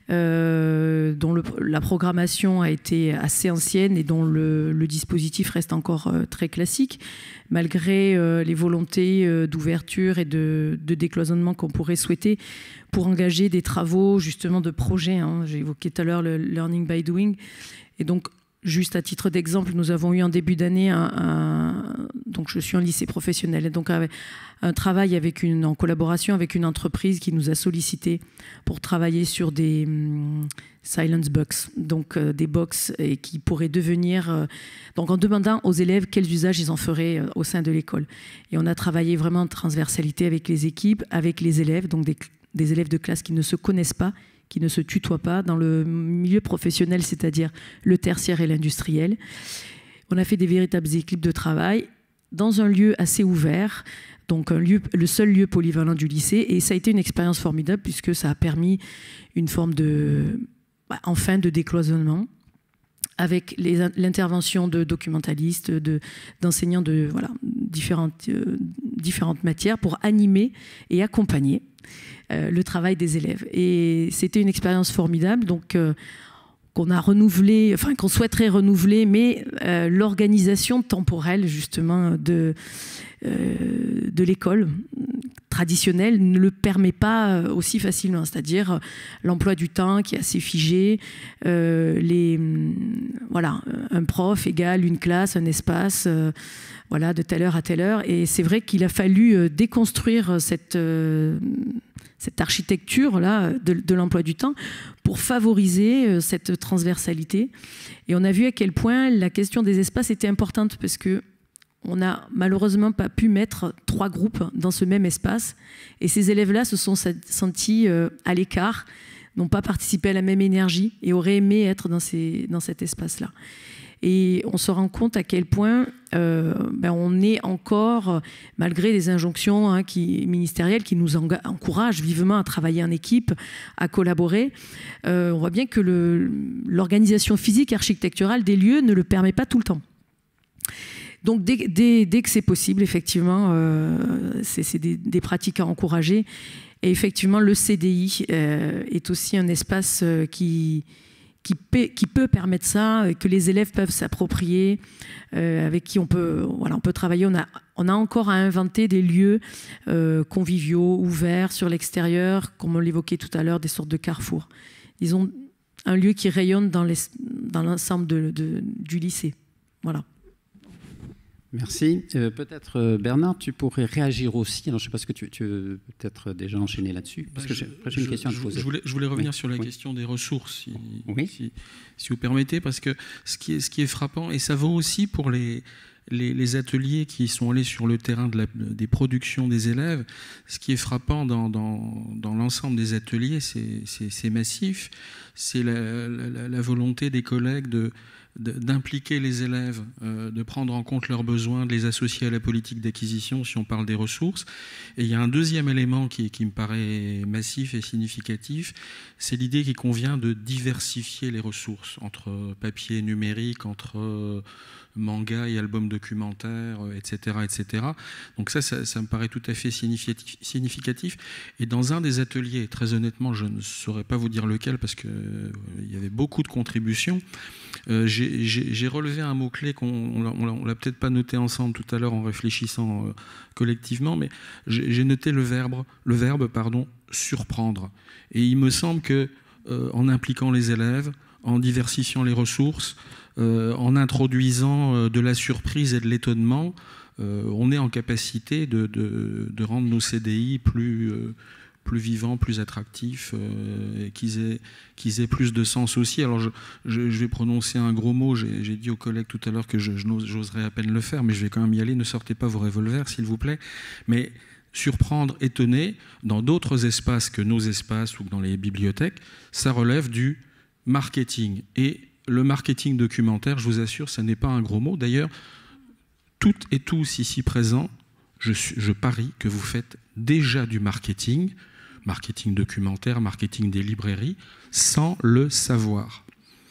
euh, dont le, la programmation a été assez ancienne et dont le, le dispositif reste encore euh, très classique, malgré euh, les volontés euh, d'ouverture et de, de décloisonnement qu'on pourrait souhaiter pour engager des travaux justement de projet. Hein. J'ai évoqué tout à l'heure le learning by doing. Et donc, juste à titre d'exemple, nous avons eu en début d'année un, un... Donc, je suis en lycée professionnel. Et donc, un travail avec une, en collaboration avec une entreprise qui nous a sollicité pour travailler sur des um, silence box. Donc, euh, des box et qui pourraient devenir... Euh, donc, en demandant aux élèves quels usages ils en feraient euh, au sein de l'école. Et on a travaillé vraiment en transversalité avec les équipes, avec les élèves, donc des, des élèves de classe qui ne se connaissent pas, qui ne se tutoient pas dans le milieu professionnel, c'est-à-dire le tertiaire et l'industriel. On a fait des véritables équipes de travail dans un lieu assez ouvert, donc un lieu, le seul lieu polyvalent du lycée, et ça a été une expérience formidable puisque ça a permis une forme de, bah, enfin, de décloisonnement avec l'intervention de documentalistes, de, d'enseignants de voilà, différentes, euh, différentes matières pour animer et accompagner Euh, le travail des élèves. Et c'était une expérience formidable, donc euh, qu'on a renouvelé, enfin qu'on souhaiterait renouveler, mais euh, l'organisation temporelle justement de, euh, de l'école traditionnelle ne le permet pas aussi facilement, c'est-à-dire l'emploi du temps qui est assez figé, euh, les, voilà, un prof égale une classe, un espace, euh, voilà, de telle heure à telle heure. Et c'est vrai qu'il a fallu déconstruire cette... Euh, cette architecture-là de, de l'emploi du temps pour favoriser cette transversalité. Et on a vu à quel point la question des espaces était importante parce qu'on n'a malheureusement pas pu mettre trois groupes dans ce même espace. Et ces élèves-là se sont sentis à l'écart, n'ont pas participé à la même énergie et auraient aimé être dans, ces, dans cet espace-là. Et on se rend compte à quel point euh, ben on est encore, malgré les injonctions hein, qui, ministérielles qui nous encouragent vivement à travailler en équipe, à collaborer, euh, on voit bien que l'organisation physique architecturale des lieux ne le permet pas tout le temps. Donc dès, dès, dès que c'est possible, effectivement, euh, c'est des, des pratiques à encourager. Et effectivement, le C D I euh, est aussi un espace euh, qui... Qui peut, qui peut permettre ça, que les élèves peuvent s'approprier, euh, avec qui on peut, voilà, on peut travailler. On a, on a encore à inventer des lieux euh, conviviaux, ouverts sur l'extérieur, comme on l'évoquait tout à l'heure, des sortes de carrefours. Ils ont un lieu qui rayonne dans l'ensemble de, de, du lycée. Voilà. Merci. Euh, peut-être, euh, Bernard, tu pourrais réagir aussi. Alors, je ne sais pas ce que tu, tu veux peut-être déjà enchaîner là-dessus. Parce que j'ai une je, question à te poser. Je voulais, je voulais revenir oui. sur la oui. question des ressources, si, oui. si, si vous permettez, parce que ce qui est, ce qui est frappant, et ça vaut aussi pour les, les, les ateliers qui sont allés sur le terrain de la, des productions des élèves, ce qui est frappant dans, dans, dans l'ensemble des ateliers, c'est massif, c'est la, la, la volonté des collègues de d'impliquer les élèves, euh, de prendre en compte leurs besoins, de les associer à la politique d'acquisition si on parle des ressources. Et il y a un deuxième élément qui, qui me paraît massif et significatif, c'est l'idée qu'il convient de diversifier les ressources entre papier et numérique, entre euh, manga et albums documentaires, et cetera, et cetera. Donc ça, ça, ça me paraît tout à fait significatif. Et dans un des ateliers, très honnêtement, je ne saurais pas vous dire lequel parce qu'il euh, y avait beaucoup de contributions, euh, j'ai relevé un mot-clé qu'on on l'a peut-être pas noté ensemble tout à l'heure en réfléchissant euh, collectivement, mais j'ai noté le verbe, le verbe pardon, surprendre. Et il me semble que euh, en impliquant les élèves, en diversifiant les ressources, euh, en introduisant euh, de la surprise et de l'étonnement, euh, on est en capacité de, de, de rendre nos C D I plus... Euh, plus vivants, plus attractifs, euh, et qu'ils aient, qu'ils aient plus de sens aussi. Alors je, je, je vais prononcer un gros mot, j'ai dit aux collègues tout à l'heure que je, je j'oserais à peine le faire, mais je vais quand même y aller, ne sortez pas vos revolvers s'il vous plaît, mais surprendre, étonner, dans d'autres espaces que nos espaces ou dans les bibliothèques, ça relève du marketing. Et le marketing documentaire, je vous assure, ça n'est pas un gros mot. D'ailleurs, toutes et tous ici présents, je, je parie que vous faites déjà du marketing, marketing documentaire, marketing des librairies, sans le savoir.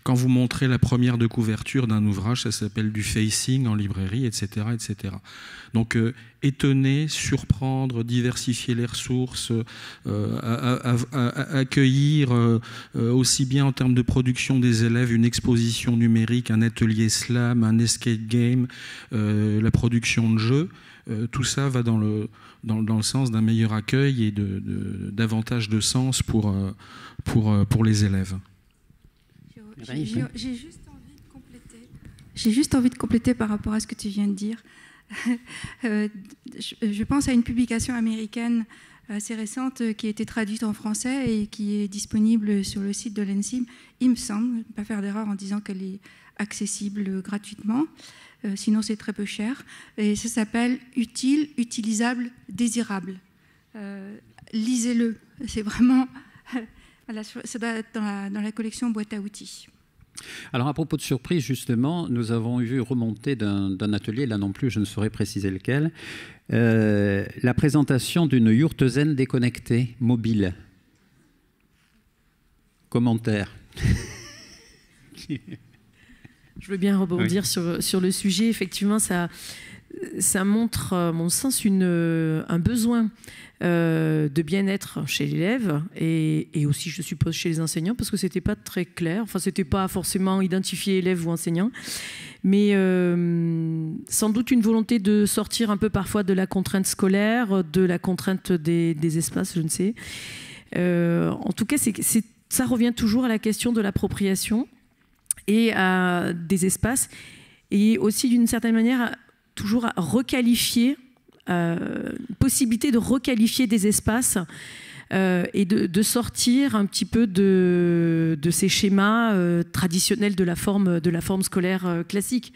quand vous montrez la première de couverture d'un ouvrage, ça s'appelle du facing en librairie, et cetera, et cetera. Donc, euh, étonner, surprendre, diversifier les ressources, euh, à, à, à, à accueillir euh, aussi bien en termes de production des élèves une exposition numérique, un atelier slam, un escape game, euh, la production de jeux, euh, tout ça va dans le, dans, dans le sens d'un meilleur accueil et de, de, davantage de sens pour, pour, pour les élèves. J'ai juste envie de compléter. J'ai juste envie de compléter par rapport à ce que tu viens de dire. euh, je, je pense à une publication américaine assez récente qui a été traduite en français et qui est disponible sur le site de l'E N S I M. Il me semble, ne pas faire d'erreur en disant qu'elle est accessible gratuitement, euh, sinon c'est très peu cher. Et ça s'appelle « Utile, utilisable, désirable euh, ». Lisez-le, c'est vraiment... ça doit être dans la, dans la collection boîte à outils. Alors à propos de surprise, justement, nous avons vu remonter d'un atelier, là non plus je ne saurais préciser lequel, euh, la présentation d'une yourte zen déconnectée, mobile. Commentaire. Je veux bien rebondir oui. sur, sur le sujet. Effectivement, ça, ça montre, à mon sens, une, un besoin euh, de bien-être chez l'élève et, et aussi, je suppose, chez les enseignants, parce que ce n'était pas très clair. Enfin, ce n'était pas forcément identifié élève ou enseignant. Mais euh, sans doute une volonté de sortir un peu parfois de la contrainte scolaire, de la contrainte des, des espaces, je ne sais. Euh, en tout cas, c'est, c'est, ça revient toujours à la question de l'appropriation et à des espaces, et aussi d'une certaine manière toujours à requalifier, euh, possibilité de requalifier des espaces euh, et de, de sortir un petit peu de, de ces schémas euh, traditionnels de la forme, de la forme scolaire euh, classique.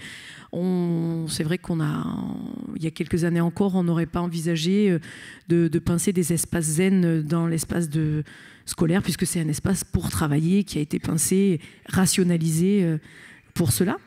On, c'est vrai qu'on a, il y a quelques années encore, on n'aurait pas envisagé de, de penser des espaces zen dans l'espace de scolaire, puisque c'est un espace pour travailler, qui a été pensé, rationalisé pour cela.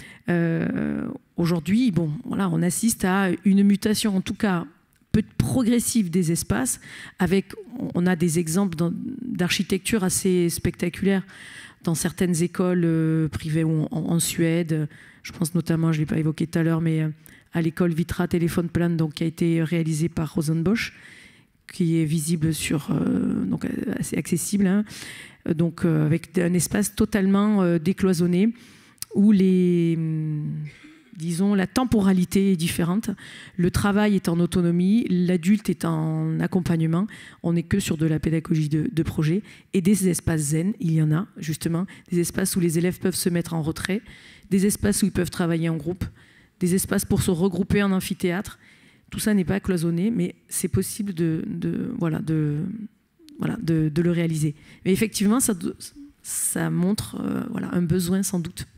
Euh, aujourd'hui, bon, voilà, on assiste à une mutation, en tout cas peu progressive des espaces, avec, on a des exemples d'architecture assez spectaculaires dans certaines écoles euh, privées en, en Suède. Je pense notamment, je ne l'ai pas évoqué tout à l'heure, mais à l'école Vitra Téléphone Plan, donc, qui a été réalisée par Rosenbosch, qui est visible sur, euh, donc assez accessible, hein, donc euh, avec un espace totalement euh, décloisonné, où les, disons, la temporalité est différente, le travail est en autonomie, l'adulte est en accompagnement, on n'est que sur de la pédagogie de, de projet, et des espaces zen, il y en a justement, des espaces où les élèves peuvent se mettre en retrait, des espaces où ils peuvent travailler en groupe, des espaces pour se regrouper en amphithéâtre. Tout ça n'est pas cloisonné, mais c'est possible de, de, voilà, de, voilà, de, de le réaliser. Mais effectivement, ça, ça montre euh, voilà, un besoin sans doute.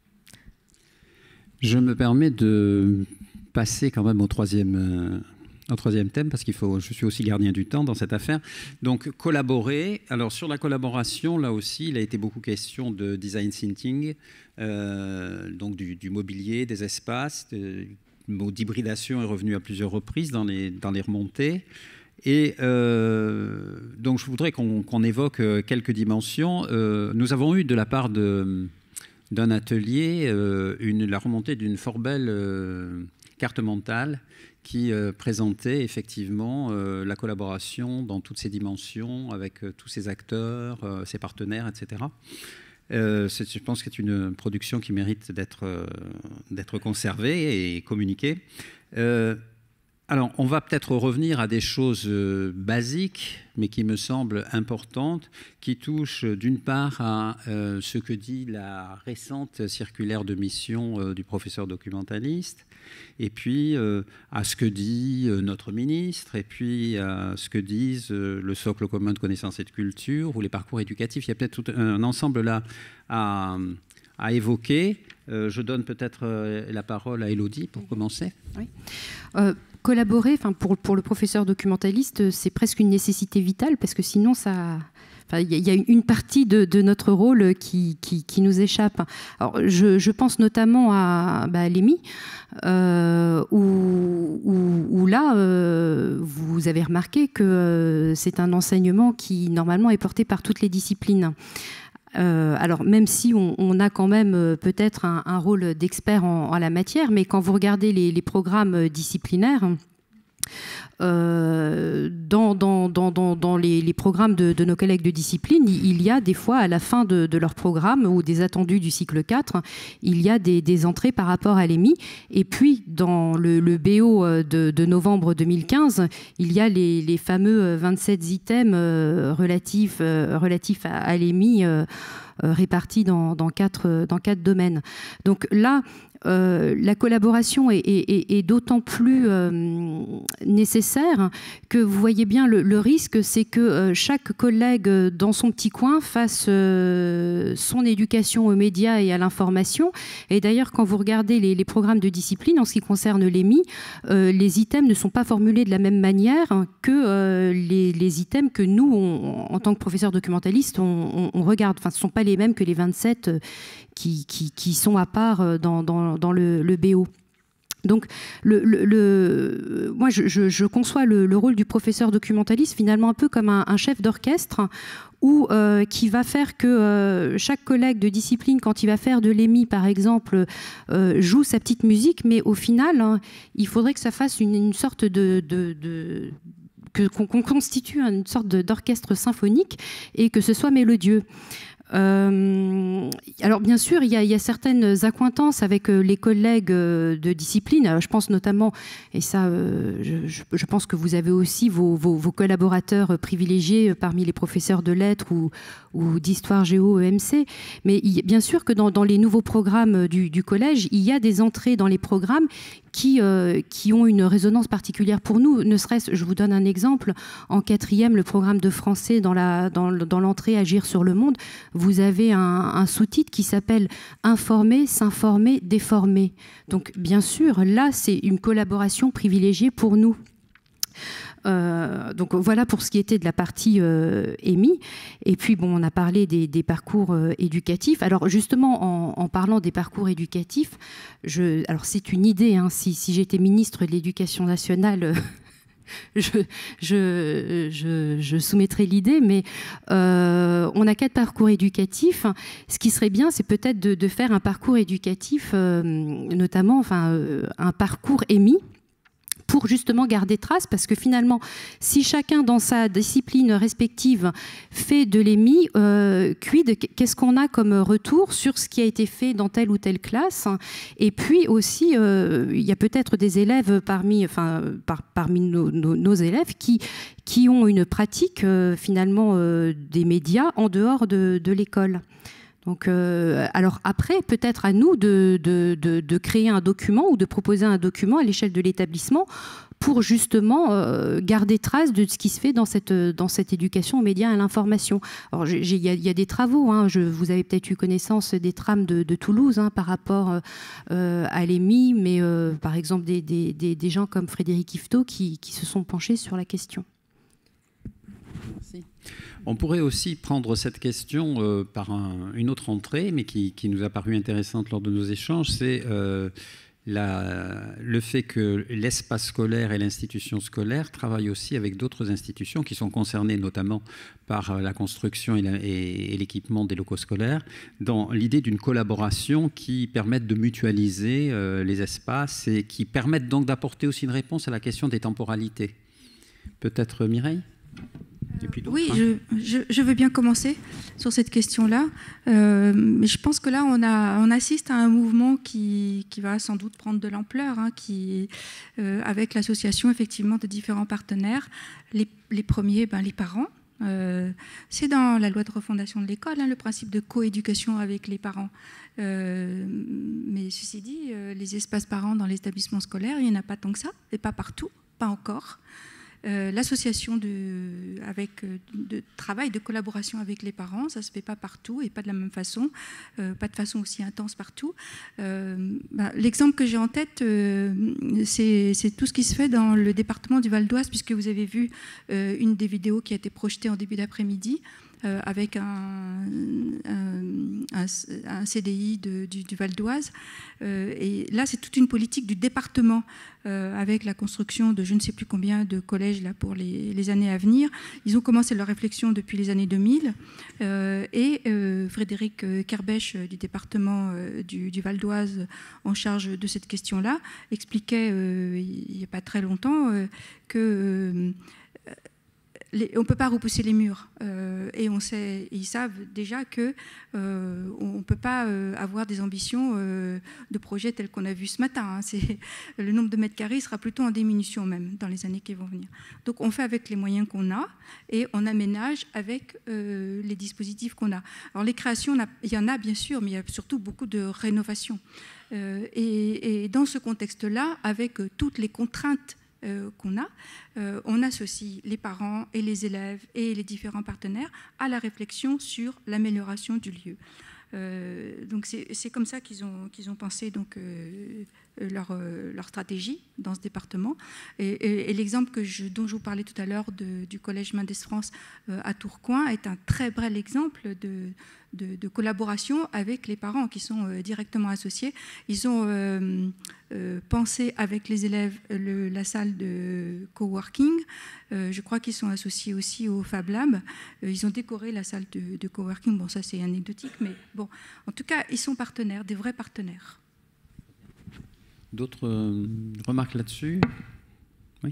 Je me permets de passer quand même au troisième, euh, au troisième thème, parce qu'il faut, je suis aussi gardien du temps dans cette affaire. Donc, collaborer. Alors, sur la collaboration, là aussi, il a été beaucoup question de design thinking, euh, donc du, du mobilier, des espaces. De, le mot d'hybridation est revenu à plusieurs reprises dans les, dans les remontées. Et euh, donc, je voudrais qu'on qu'on évoque quelques dimensions. Euh, nous avons eu de la part de... d'un atelier, euh, une, la remontée d'une fort belle euh, carte mentale qui euh, présentait effectivement euh, la collaboration dans toutes ses dimensions avec euh, tous ses acteurs, euh, ses partenaires, et cetera. Euh, je pense que c'est une production qui mérite d'être euh, d'être conservée et communiquée. Euh, Alors, on va peut-être revenir à des choses basiques, mais qui me semblent importantes, qui touchent d'une part à euh, ce que dit la récente circulaire de mission euh, du professeur documentaliste, et puis euh, à ce que dit euh, notre ministre, et puis à ce que disent euh, le socle commun de connaissances et de culture, ou les parcours éducatifs. Il y a peut-être tout un ensemble là à, à évoquer. Euh, je donne peut-être euh, la parole à Élodie pour commencer. Oui. Euh, Collaborer, enfin pour, pour le professeur documentaliste, c'est presque une nécessité vitale parce que sinon, ça, enfin, il y a une partie de, de notre rôle qui, qui, qui nous échappe. Alors, je, je pense notamment à, bah, à l'E M I, euh, où, où, où là, euh, vous avez remarqué que euh, c'est un enseignement qui, normalement, est porté par toutes les disciplines. Euh, alors même si on, on a quand même euh, peut-être un, un rôle d'expert en, en la matière, mais quand vous regardez les, les programmes disciplinaires, Euh, dans, dans, dans, dans les, les programmes de, de nos collègues de discipline, il y a des fois à la fin de, de leur programme ou des attendus du cycle quatre, il y a des, des entrées par rapport à l'E M I. Et puis dans le, le B O de, de novembre deux mille quinze, il y a les, les fameux vingt-sept items relatifs, relatifs à, à l'E M I euh, répartis dans, dans, quatre, dans quatre domaines. Donc là, Euh, la collaboration est, est, est, est d'autant plus euh, nécessaire que vous voyez bien le, le risque, c'est que euh, chaque collègue euh, dans son petit coin fasse euh, son éducation aux médias et à l'information. Et d'ailleurs, quand vous regardez les, les programmes de discipline en ce qui concerne l'E M I, euh, les items ne sont pas formulés de la même manière que euh, les, les items que nous, on, en tant que professeurs documentalistes, on, on, on regarde. Enfin, ce ne sont pas les mêmes que les vingt-sept euh, Qui, qui, qui sont à part dans, dans, dans le, le B O. Donc, le, le, le, moi, je, je, je conçois le, le rôle du professeur documentaliste finalement un peu comme un, un chef d'orchestre où, euh, qui va faire que euh, chaque collègue de discipline, quand il va faire de l'E M I, par exemple, euh, joue sa petite musique, mais au final, hein, il faudrait que ça fasse une, une sorte de... de, de qu'on qu'on constitue une sorte d'orchestre symphonique et que ce soit mélodieux. Euh, alors bien sûr, il y, a, il y a certaines accointances avec euh, les collègues euh, de discipline. Alors, je pense notamment, et ça, euh, je, je pense que vous avez aussi vos, vos, vos collaborateurs privilégiés parmi les professeurs de lettres ou, ou d'histoire géo E M C. Mais il, bien sûr que dans, dans les nouveaux programmes du, du collège, il y a des entrées dans les programmes qui, euh, qui ont une résonance particulière pour nous. Ne serait-ce, je vous donne un exemple, en quatrième, le programme de français dans, la, dans, dans l'entrée Agir sur le monde, vous avez un, un sous-titre qui s'appelle « Informer, s'informer, déformer ». Donc bien sûr, là, c'est une collaboration privilégiée pour nous. Euh, donc voilà pour ce qui était de la partie euh, E M I. Et puis bon, on a parlé des, des parcours euh, éducatifs. Alors justement, en, en parlant des parcours éducatifs, je, alors c'est une idée, hein, si, si j'étais ministre de l'Éducation nationale, euh, je, je, je, je soumettrai l'idée, mais euh, on a quatre parcours éducatifs. Ce qui serait bien, c'est peut-être de, de faire un parcours éducatif, euh, notamment enfin, euh, un parcours E M I, pour justement garder trace, parce que finalement, si chacun dans sa discipline respective fait de l'E M I, euh, quid, qu'est-ce qu'on a comme retour sur ce qui a été fait dans telle ou telle classe? Et puis aussi, euh, il y a peut-être des élèves parmi, enfin, par, parmi nos, nos, nos élèves qui, qui ont une pratique euh, finalement euh, des médias en dehors de, de l'école. Donc, euh, alors après, peut-être à nous de, de, de, de créer un document ou de proposer un document à l'échelle de l'établissement pour justement euh, garder trace de ce qui se fait dans cette, dans cette éducation aux médias et à l'information. Alors, il y, y a des travaux, hein, je, vous avez peut-être eu connaissance des trames de, de Toulouse hein, par rapport euh, à l'E M I, mais euh, par exemple des, des, des, des gens comme Frédéric Yvetot qui, qui se sont penchés sur la question. Merci. On pourrait aussi prendre cette question euh, par un, une autre entrée, mais qui, qui nous a paru intéressante lors de nos échanges, c'est euh, la, le fait que l'espace scolaire et l'institution scolaire travaillent aussi avec d'autres institutions qui sont concernées notamment par la construction et l'équipement des locaux scolaires, dans l'idée d'une collaboration qui permette de mutualiser euh, les espaces et qui permette donc d'apporter aussi une réponse à la question des temporalités. Peut-être Mireille ? Oui, je, je, je veux bien commencer sur cette question-là. Euh, mais je pense que là, on, a, on assiste à un mouvement qui, qui va sans doute prendre de l'ampleur, hein, qui, euh, avec l'association effectivement de différents partenaires. Les, les premiers, ben, les parents. Euh, c'est dans la loi de refondation de l'école, hein, le principe de coéducation avec les parents. Euh, mais ceci dit, euh, les espaces parents dans l'établissement scolaire, il n'y en a pas tant que ça, et pas partout, pas encore. Euh, l'association de, avec, de travail, de collaboration avec les parents, ça ne se fait pas partout et pas de la même façon, euh, pas de façon aussi intense partout. Euh, bah, l'exemple que j'ai en tête, euh, c'est, c'est tout ce qui se fait dans le département du Val d'Oise, puisque vous avez vu euh, une des vidéos qui a été projetée en début d'après-midi, euh, avec un, un, un, un C D I de, du, du Val d'Oise. Euh, et là, c'est toute une politique du département euh, avec la construction de je ne sais plus combien de collèges là, pour les, les années à venir. Ils ont commencé leur réflexion depuis les années deux mille. Euh, et euh, Frédéric Kerbech du département euh, du, du Val d'Oise en charge de cette question-là expliquait euh, il n'y a pas très longtemps euh, que euh, les, on ne peut pas repousser les murs euh, et on sait, ils savent déjà qu'on euh, ne peut pas euh, avoir des ambitions euh, de projets tels qu'on a vu ce matin. Hein. C'est, le nombre de mètres carrés sera plutôt en diminution même dans les années qui vont venir. Donc on fait avec les moyens qu'on a et on aménage avec euh, les dispositifs qu'on a. Alors les créations, il y en a bien sûr, mais il y a surtout beaucoup de rénovations. Euh, et, et dans ce contexte-là, avec euh, toutes les contraintes euh, qu'on a, euh, on associe les parents et les élèves et les différents partenaires à la réflexion sur l'amélioration du lieu. Euh, donc c'est, c'est comme ça qu'ils ont, qu'ils ont pensé donc, euh, leur, euh, leur stratégie dans ce département. Et, et, et l'exemple que je, dont je vous parlais tout à l'heure de, du collège Mendès France euh, à Tourcoing est un très bel exemple de, de, de collaboration avec les parents qui sont euh, directement associés. Ils ont euh, euh, pensé avec les élèves le, la salle de coworking. Euh, je crois qu'ils sont associés aussi au Fab Lab. Euh, ils ont décoré la salle de, de coworking. Bon, ça c'est anecdotique, mais bon, en tout cas, ils sont partenaires, des vrais partenaires. D'autres euh, remarques là-dessus? Oui.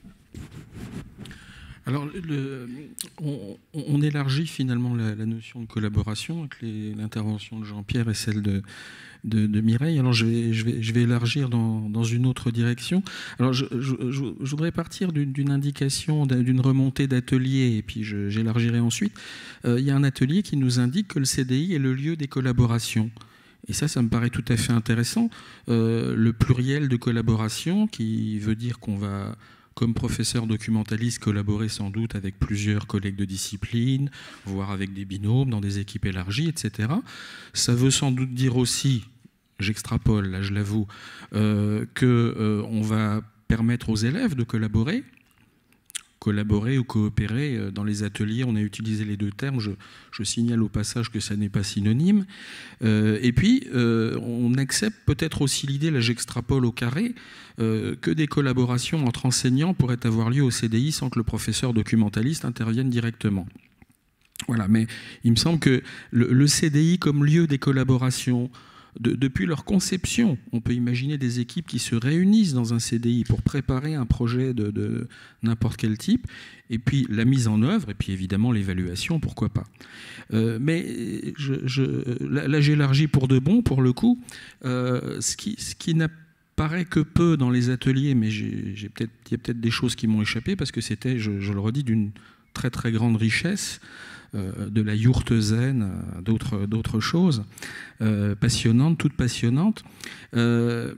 Alors, le, on, on élargit finalement la, la notion de collaboration avec les, l'intervention de Jean-Pierre et celle de, de, de Mireille. Alors, je vais, je vais, je vais élargir dans, dans une autre direction. Alors, je, je, je, je voudrais partir d'une, d'une indication, d'une remontée d'atelier, et puis je, j'élargirai ensuite. Euh, il y a un atelier qui nous indique que le C D I est le lieu des collaborations. Et ça, ça me paraît tout à fait intéressant. Euh, le pluriel de collaboration, qui veut dire qu'on va, comme professeur documentaliste, collaborer sans doute avec plusieurs collègues de discipline, voire avec des binômes, dans des équipes élargies, et cetera. Ça veut sans doute dire aussi, j'extrapole, là je l'avoue, euh, qu'on euh, va permettre aux élèves de collaborer, collaborer ou coopérer. Dans les ateliers, on a utilisé les deux termes. Je, je signale au passage que ça n'est pas synonyme. Euh, et puis, euh, on accepte peut-être aussi l'idée, là j'extrapole au carré, euh, que des collaborations entre enseignants pourraient avoir lieu au C D I sans que le professeur documentaliste intervienne directement. Voilà, mais il me semble que le, le C D I comme lieu des collaborations, De, depuis leur conception, on peut imaginer des équipes qui se réunissent dans un C D I pour préparer un projet de, de n'importe quel type, et puis la mise en œuvre, et puis évidemment l'évaluation, pourquoi pas. Euh, mais je, je, là, là j'élargis pour de bon, pour le coup, euh, ce qui, ce qui n'apparaît que peu dans les ateliers, mais j'ai, j'ai peut-être, il y a peut-être des choses qui m'ont échappé, parce que c'était, je, je le redis, d'une très très grande richesse, euh, de la yourte zen à d'autres, d'autres choses euh, passionnantes, toutes passionnantes. Euh,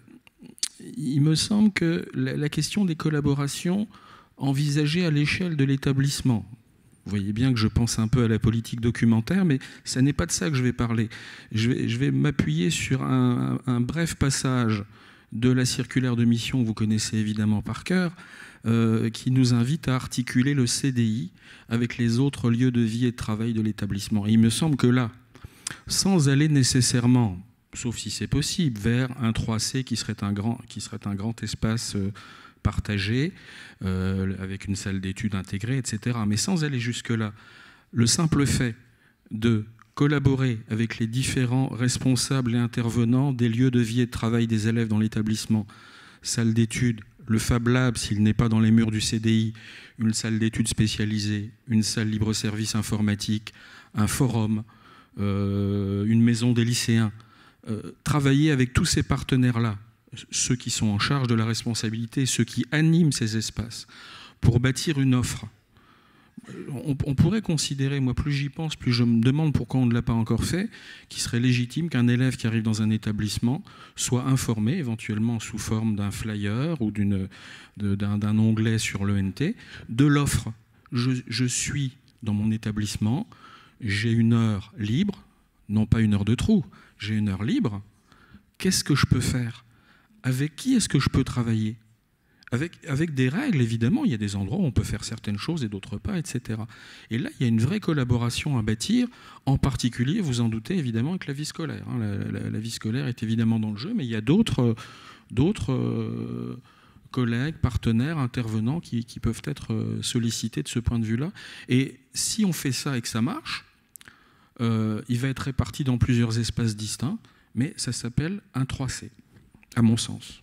il me semble que la, la question des collaborations envisagées à l'échelle de l'établissement, vous voyez bien que je pense un peu à la politique documentaire, mais ce n'est pas de ça que je vais parler. Je vais, je vais m'appuyer sur un, un bref passage de la circulaire de mission que vous connaissez évidemment par cœur, euh, qui nous invite à articuler le C D I avec les autres lieux de vie et de travail de l'établissement. Et il me semble que là, sans aller nécessairement, sauf si c'est possible, vers un trois C qui serait un grand, qui serait un grand espace euh, partagé, euh, avec une salle d'études intégrée, et cetera. Mais sans aller jusque-là, le simple fait de collaborer avec les différents responsables et intervenants des lieux de vie et de travail des élèves dans l'établissement, salle d'études, le Fab Lab, s'il n'est pas dans les murs du C D I, une salle d'études spécialisée, une salle libre-service informatique, un forum, euh, une maison des lycéens. Euh, travailler avec tous ces partenaires-là, ceux qui sont en charge de la responsabilité, ceux qui animent ces espaces, pour bâtir une offre. On, on pourrait considérer, moi plus j'y pense, plus je me demande pourquoi on ne l'a pas encore fait, qu'il serait légitime qu'un élève qui arrive dans un établissement soit informé, éventuellement sous forme d'un flyer ou d'une, de, d'un, d'un onglet sur l'E N T, de l'offre. Je, je suis dans mon établissement, j'ai une heure libre, non pas une heure de trou, j'ai une heure libre, qu'est-ce que je peux faire ? Avec qui est-ce que je peux travailler ? Avec, avec des règles, évidemment, il y a des endroits où on peut faire certaines choses et d'autres pas, et cetera. Et là, il y a une vraie collaboration à bâtir, en particulier, vous en doutez, évidemment, avec la vie scolaire. Hein. La, la, la vie scolaire est évidemment dans le jeu, mais il y a d'autres d'autres euh, collègues, partenaires, intervenants qui, qui peuvent être sollicités de ce point de vue-là. Et si on fait ça et que ça marche, euh, il va être réparti dans plusieurs espaces distincts, mais ça s'appelle un trois C, à mon sens.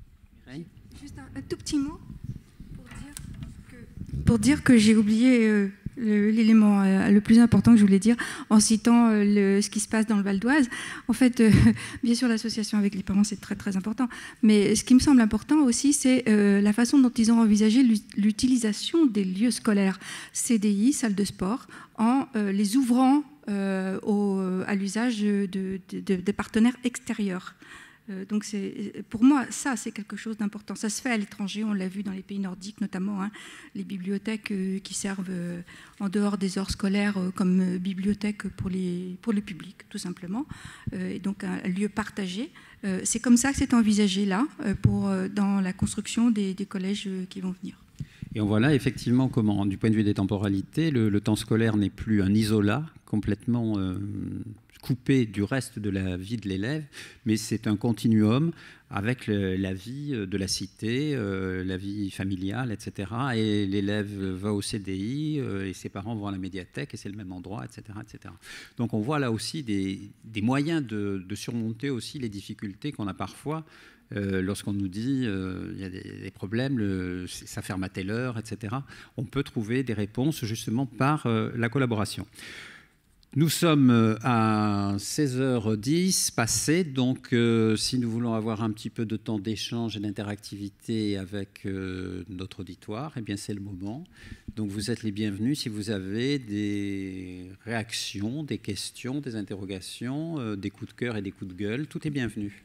Juste un, un tout petit mot pour dire que, pour dire que j'ai oublié euh, l'élément euh, le plus important que je voulais dire en citant euh, le, ce qui se passe dans le Val d'Oise. En fait, euh, bien sûr, l'association avec les parents, c'est très très important. Mais ce qui me semble important aussi, c'est euh, la façon dont ils ont envisagé l'utilisation des lieux scolaires, C D I, salles de sport, en euh, les ouvrant euh, au, à l'usage de, de, de, de partenaires extérieurs. Donc pour moi, ça, c'est quelque chose d'important. Ça se fait à l'étranger, on l'a vu dans les pays nordiques notamment, hein, les bibliothèques euh, qui servent euh, en dehors des heures scolaires euh, comme euh, bibliothèque pour, les, pour le public, tout simplement. Euh, et donc un, un lieu partagé. Euh, c'est comme ça que c'est envisagé là, euh, pour, euh, dans la construction des, des collèges euh, qui vont venir. Et on voit là effectivement comment, du point de vue des temporalités, le, le temps scolaire n'est plus un isolat complètement euh, coupé du reste de la vie de l'élève, mais c'est un continuum avec le, la vie de la cité, euh, la vie familiale, et cetera. Et l'élève va au C D I euh, et ses parents vont à la médiathèque et c'est le même endroit, et cetera, et cetera. Donc on voit là aussi des, des moyens de, de surmonter aussi les difficultés qu'on a parfois euh, lorsqu'on nous dit il euh, y a des, des problèmes, le, ça ferme à telle heure, et cetera. On peut trouver des réponses justement par euh, la collaboration. Nous sommes à seize heures dix passées, donc euh, si nous voulons avoir un petit peu de temps d'échange et d'interactivité avec euh, notre auditoire, eh bien c'est le moment. Donc vous êtes les bienvenus si vous avez des réactions, des questions, des interrogations, euh, des coups de cœur et des coups de gueule, tout est bienvenu.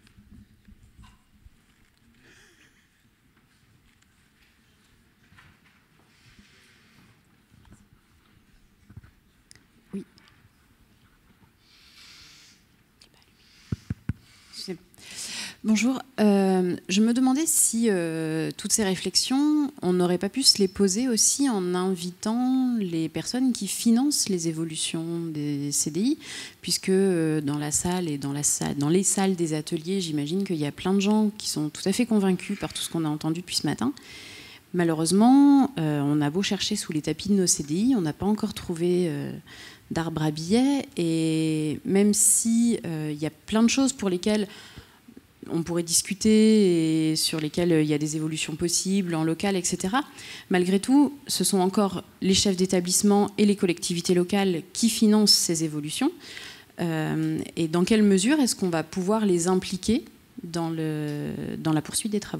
Bonjour, euh, je me demandais si euh, toutes ces réflexions, on n'aurait pas pu se les poser aussi en invitant les personnes qui financent les évolutions des C D I, puisque euh, dans la salle et dans, la salle, dans les salles des ateliers, j'imagine qu'il y a plein de gens qui sont tout à fait convaincus par tout ce qu'on a entendu depuis ce matin. Malheureusement, euh, on a beau chercher sous les tapis de nos C D I, on n'a pas encore trouvé euh, d'arbre à billets, et même si euh, y a plein de choses pour lesquelles on pourrait discuter et sur lesquelles il y a des évolutions possibles en local, et cetera. Malgré tout, ce sont encore les chefs d'établissement et les collectivités locales qui financent ces évolutions. Euh, et dans quelle mesure est-ce qu'on va pouvoir les impliquer dans, le, dans la poursuite des travaux ?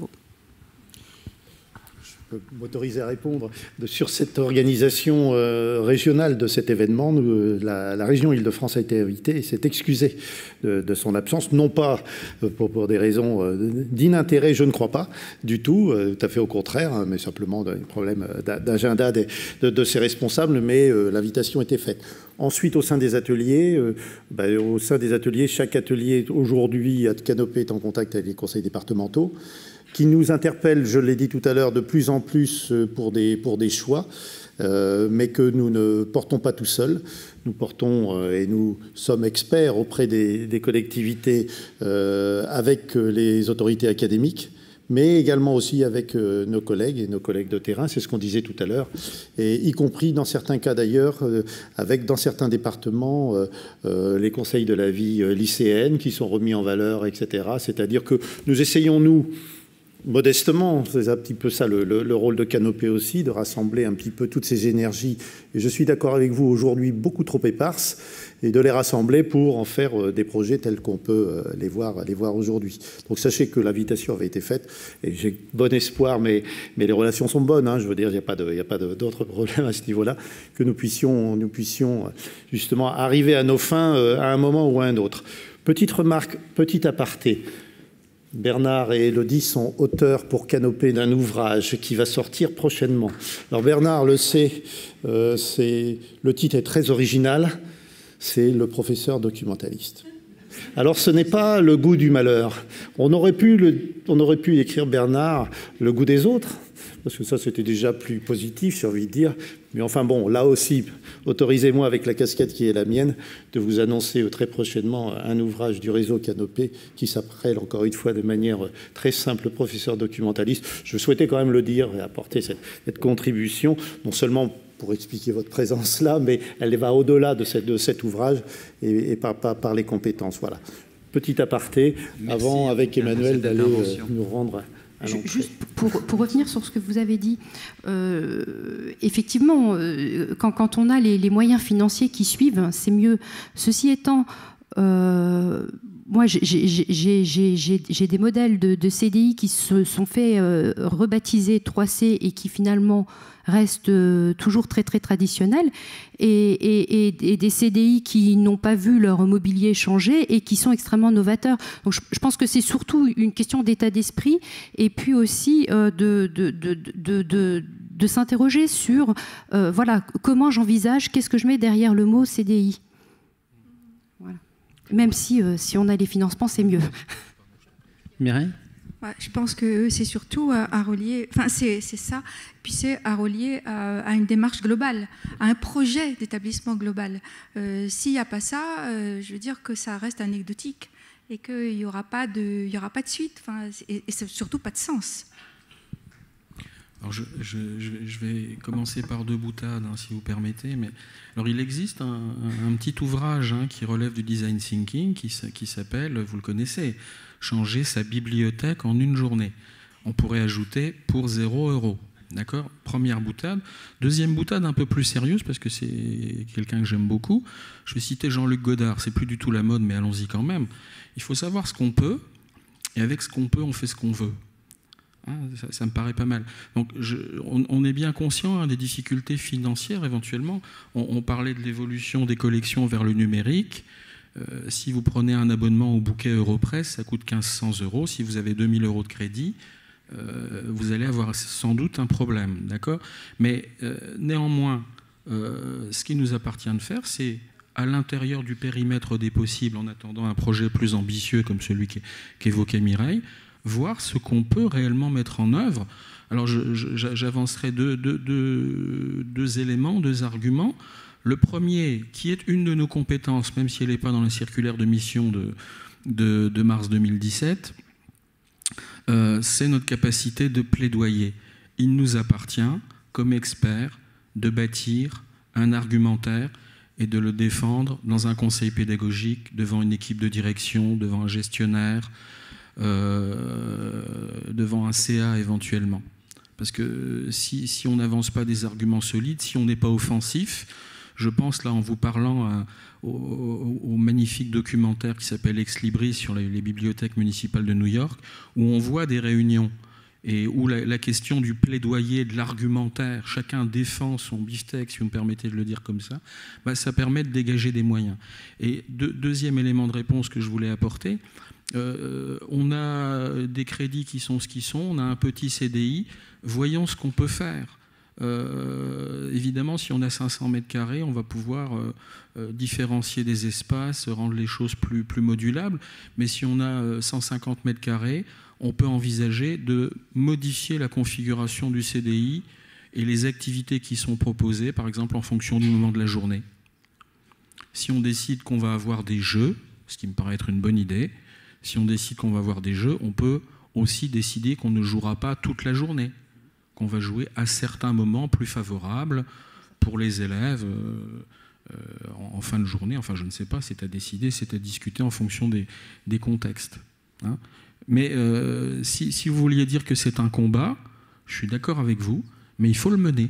M'autoriser à répondre sur cette organisation euh, régionale de cet événement. Nous, la, la région Île-de-France a été invitée et s'est excusée de, de son absence, non pas pour, pour des raisons euh, d'inintérêt, je ne crois pas du tout, euh, tout à fait au contraire, hein, mais simplement des problèmes d'agenda de, de ses responsables, mais euh, l'invitation était faite. Ensuite, au sein des ateliers, euh, bah, au sein des ateliers, chaque atelier aujourd'hui à Canopée est en contact avec les conseils départementaux, qui nous interpelle, je l'ai dit tout à l'heure, de plus en plus pour des, pour des choix, euh, mais que nous ne portons pas tout seuls. Nous portons, euh, et nous sommes experts auprès des, des collectivités euh, avec les autorités académiques, mais également aussi avec euh, nos collègues et nos collègues de terrain, c'est ce qu'on disait tout à l'heure, et y compris dans certains cas d'ailleurs, euh, avec dans certains départements, euh, euh, les conseils de la vie euh, lycéenne qui sont remis en valeur, et cetera. C'est-à-dire que nous essayons, nous, modestement, c'est un petit peu ça le, le, le rôle de Canopée aussi, de rassembler un petit peu toutes ces énergies, et je suis d'accord avec vous aujourd'hui, beaucoup trop éparses, et de les rassembler pour en faire des projets tels qu'on peut les voir, les voir aujourd'hui. Donc sachez que l'invitation avait été faite, et j'ai bon espoir, mais, mais les relations sont bonnes, hein, je veux dire, il n'y a pas d'autres problèmes à ce niveau-là, que nous puissions, nous puissions justement arriver à nos fins à un moment ou à un autre. Petite remarque, petit aparté. Bernard et Élodie sont auteurs pour Canopée d'un ouvrage qui va sortir prochainement. Alors Bernard le sait, euh, c'est, le titre est très original, c'est Le professeur documentaliste. Alors ce n'est pas le goût du malheur. On aurait pu, le, on aurait pu écrire, Bernard, le goût des autres, parce que ça c'était déjà plus positif, j'ai envie de dire. Mais enfin bon, là aussi, autorisez-moi avec la casquette qui est la mienne de vous annoncer très prochainement un ouvrage du réseau Canopé qui s'appelle, encore une fois, de manière très simple, professeur documentaliste. Je souhaitais quand même le dire et apporter cette, cette contribution, non seulement pour expliquer votre présence là, mais elle va au-delà de, de cet ouvrage et, et par, par, par les compétences. Voilà. Petit aparté, Merci avant avec Emmanuel d'aller euh, nous rendre... Juste pour, pour revenir sur ce que vous avez dit, euh, effectivement, euh, quand, quand on a les, les moyens financiers qui suivent, c'est mieux. Ceci étant, euh, moi, j'ai des modèles de, de C D I qui se sont fait euh, rebaptiser trois C et qui finalement restent euh, toujours très très traditionnels, et, et, et, et des C D I qui n'ont pas vu leur mobilier changer et qui sont extrêmement novateurs. Donc je, je pense que c'est surtout une question d'état d'esprit et puis aussi euh, de, de, de, de, de, de s'interroger sur euh, voilà, comment j'envisage, qu'est-ce que je mets derrière le mot C D I. Voilà. Même si, euh, si on a les financements, c'est mieux. Mireille ? Ouais, je pense que c'est surtout à, à relier, enfin c'est ça, puis c'est à relier à, à une démarche globale, à un projet d'établissement global. Euh, S'il n'y a pas ça, euh, je veux dire que ça reste anecdotique et qu'il n'y aura pas de, il y aura pas de suite, enfin, et, et surtout pas de sens. Alors je, je, je vais commencer par deux boutades, hein, si vous permettez. Mais alors il existe un, un, un petit ouvrage hein, qui relève du design thinking, qui, qui s'appelle, vous le connaissez, changer sa bibliothèque en une journée. On pourrait ajouter pour zéro euro. D'accord ? Première boutade. Deuxième boutade un peu plus sérieuse, parce que c'est quelqu'un que j'aime beaucoup. Je vais citer Jean-Luc Godard. C'est plus du tout la mode, mais allons-y quand même. Il faut savoir ce qu'on peut, et avec ce qu'on peut, on fait ce qu'on veut. Hein, ça, ça me paraît pas mal. Donc, je, on, on est bien conscient hein, des difficultés financières, éventuellement. On, on parlait de l'évolution des collections vers le numérique. Euh, si vous prenez un abonnement au bouquet Europress, ça coûte mille cinq cents euros. Si vous avez deux mille euros de crédit, euh, vous allez avoir sans doute un problème. D'accord ? Mais euh, néanmoins, euh, ce qui nous appartient de faire, c'est à l'intérieur du périmètre des possibles, en attendant un projet plus ambitieux comme celui qu'évoquait Mireille, voir ce qu'on peut réellement mettre en œuvre. Alors j'avancerai deux, deux, deux, deux éléments, deux arguments. Le premier, qui est une de nos compétences, même si elle n'est pas dans la circulaire de mission de, de, de mars deux mille dix-sept, euh, c'est notre capacité de plaidoyer. Il nous appartient, comme experts, de bâtir un argumentaire et de le défendre dans un conseil pédagogique, devant une équipe de direction, devant un gestionnaire, euh, devant un C A éventuellement. Parce que si, si on n'avance pas des arguments solides, si on n'est pas offensif, je pense là en vous parlant à, au, au, au magnifique documentaire qui s'appelle Ex Libris sur les, les bibliothèques municipales de New York, où on voit des réunions et où la, la question du plaidoyer, de l'argumentaire, chacun défend son beefsteak, si vous me permettez de le dire comme ça, bah, ça permet de dégager des moyens. Et de, deuxième élément de réponse que je voulais apporter, euh, on a des crédits qui sont ce qu'ils sont, on a un petit C D I, voyons ce qu'on peut faire. Euh, évidemment, si on a cinq cents mètres carrés, on va pouvoir euh, euh, différencier des espaces, rendre les choses plus, plus modulables. Mais si on a euh, cent cinquante mètres carrés, on peut envisager de modifier la configuration du C D I et les activités qui sont proposées, par exemple en fonction du moment de la journée. Si on décide qu'on va avoir des jeux, ce qui me paraît être une bonne idée, si on décide qu'on va avoir des jeux, on peut aussi décider qu'on ne jouera pas toute la journée, qu'on va jouer à certains moments plus favorables pour les élèves euh, euh, en, en fin de journée. Enfin, je ne sais pas, c'est à décider, c'est à discuter en fonction des, des contextes. Hein. Mais euh, si, si vous vouliez dire que c'est un combat, je suis d'accord avec vous, mais il faut le mener.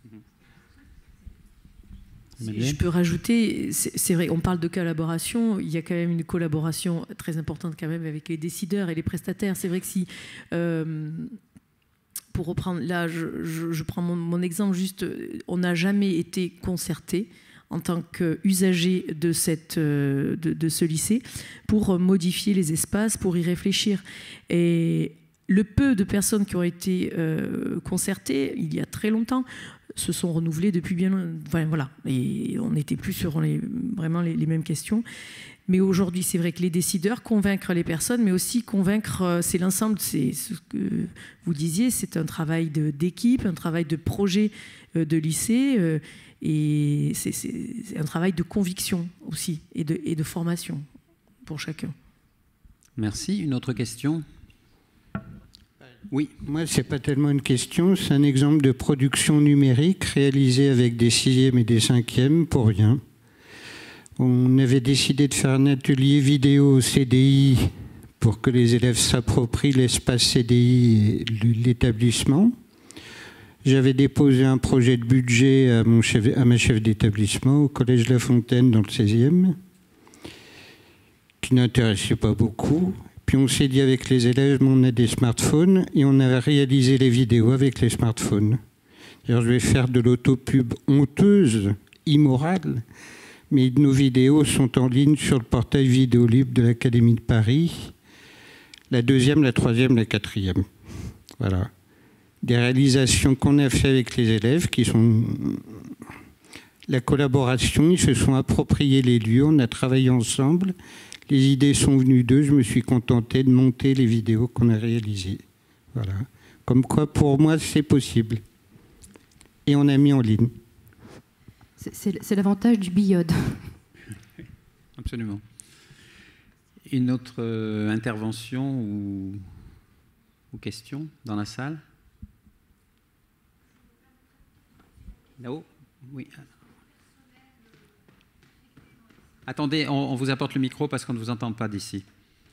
Si je peux rajouter, c'est vrai, on parle de collaboration, il y a quand même une collaboration très importante quand même avec les décideurs et les prestataires. C'est vrai que si... Euh, pour reprendre, là, je, je, je prends mon, mon exemple juste, on n'a jamais été concerté en tant qu'usager de, cette, de, de ce lycée pour modifier les espaces, pour y réfléchir. Et le peu de personnes qui ont été euh, concertées, il y a très longtemps, se sont renouvelées depuis bien... Enfin, voilà, et on n'était plus sur les, vraiment les, les mêmes questions. Mais aujourd'hui, c'est vrai que les décideurs, convaincre les personnes, mais aussi convaincre, c'est l'ensemble, c'est ce que vous disiez, c'est un travail d'équipe, un travail de projet de lycée, et c'est un travail de conviction aussi, et de, et de formation pour chacun. Merci. Une autre question ? Oui. Moi, ce n'est pas tellement une question, c'est un exemple de production numérique réalisée avec des sixièmes et des cinquièmes pour rien. On avait décidé de faire un atelier vidéo au C D I pour que les élèves s'approprient l'espace C D I et l'établissement. J'avais déposé un projet de budget à, mon chef, à ma chef d'établissement au Collège La Fontaine dans le seizième, qui n'intéressait pas beaucoup. Puis on s'est dit avec les élèves, on a des smartphones et on a réalisé les vidéos avec les smartphones. Alors je vais faire de l'autopub honteuse, immorale, mais nos vidéos sont en ligne sur le portail Vidéo Libre de l'Académie de Paris. La deuxième, la troisième, la quatrième. Voilà. Des réalisations qu'on a fait avec les élèves qui sont... La collaboration, ils se sont appropriés les lieux, on a travaillé ensemble. Les idées sont venues d'eux, je me suis contenté de monter les vidéos qu'on a réalisées. Voilà. Comme quoi, pour moi, c'est possible. Et on a mis en ligne. C'est l'avantage du billode. Absolument. Une autre euh, intervention ou, ou question dans la salle? Là-haut? Oui. Attendez, on, on vous apporte le micro parce qu'on ne vous entend pas d'ici.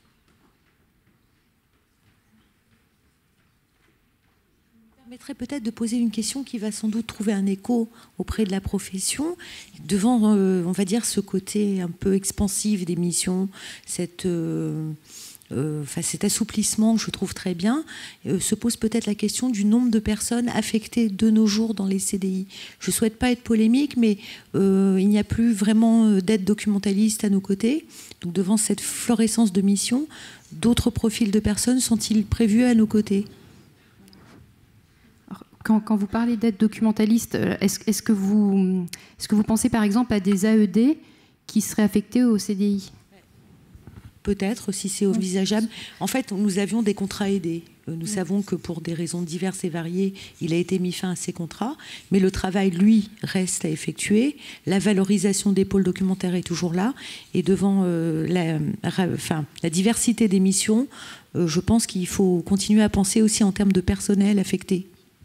Je me permettrais peut-être de poser une question qui va sans doute trouver un écho auprès de la profession, devant, euh, on va dire, ce côté un peu expansif des missions, cette, euh, euh, enfin, cet assouplissement que je trouve très bien, euh, se pose peut-être la question du nombre de personnes affectées de nos jours dans les C D I. Je ne souhaite pas être polémique, mais euh, il n'y a plus vraiment d'aide documentaliste à nos côtés. Donc devant cette florescence de missions, d'autres profils de personnes sont-ils prévus à nos côtés ? Quand, quand vous parlez d'aide documentaliste, est-ce est-ce que, vous, est-ce que vous pensez par exemple à des A E D qui seraient affectés au C D I ? Peut-être, si c'est envisageable. En fait, nous avions des contrats aidés. Nous savons que pour des raisons diverses et variées, il a été mis fin à ces contrats. Mais le travail, lui, reste à effectuer. La valorisation des pôles documentaires est toujours là. Et devant euh, la, enfin, la diversité des missions, euh, je pense qu'il faut continuer à penser aussi en termes de personnel affecté.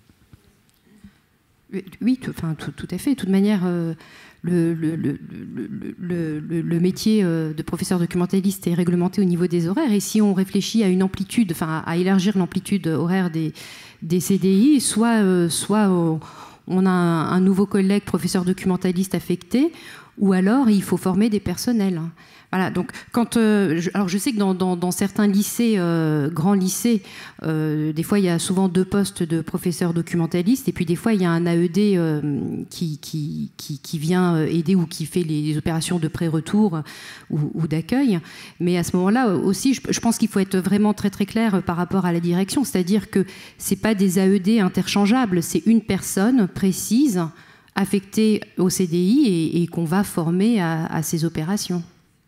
Oui, tout, enfin, tout, tout à fait. De toute manière, euh, le, le, le, le, le, le métier de professeur documentaliste est réglementé au niveau des horaires. Et si on réfléchit à une amplitude, enfin, à élargir l'amplitude horaire des, des C D I, soit, euh, soit euh, on a un, un nouveau collègue professeur documentaliste affecté, ou alors il faut former des personnels. Voilà, donc quand, euh, je, alors je sais que dans, dans, dans certains lycées, euh, grands lycées, euh, des fois il y a souvent deux postes de professeurs documentalistes et puis des fois il y a un A E D euh, qui, qui, qui, qui vient aider ou qui fait les, les opérations de pré-retour ou, ou d'accueil. Mais à ce moment-là aussi, je, je pense qu'il faut être vraiment très très clair par rapport à la direction, c'est-à-dire que c'est pas des A E D interchangeables, c'est une personne précise affectée au C D I et, et qu'on va former à, à ces opérations.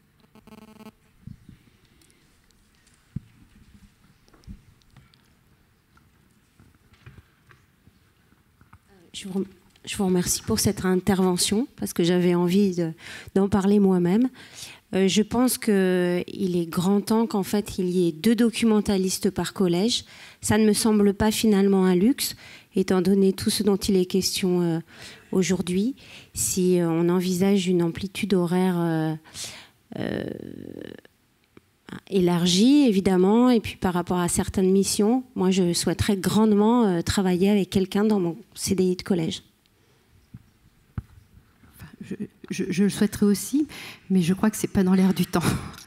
Je vous, je vous remercie pour cette intervention parce que j'avais envie de, d'en parler moi-même. Euh, je pense qu'il est grand temps qu'en fait il y ait deux documentalistes par collège. Ça ne me semble pas finalement un luxe, étant donné tout ce dont il est question euh, aujourd'hui. Si euh, on envisage une amplitude horaire euh, euh, élargie, évidemment, et puis par rapport à certaines missions, moi je souhaiterais grandement euh, travailler avec quelqu'un dans mon C D I de collège. Je, je, je le souhaiterais aussi, mais je crois que c'est pas dans l'air du temps.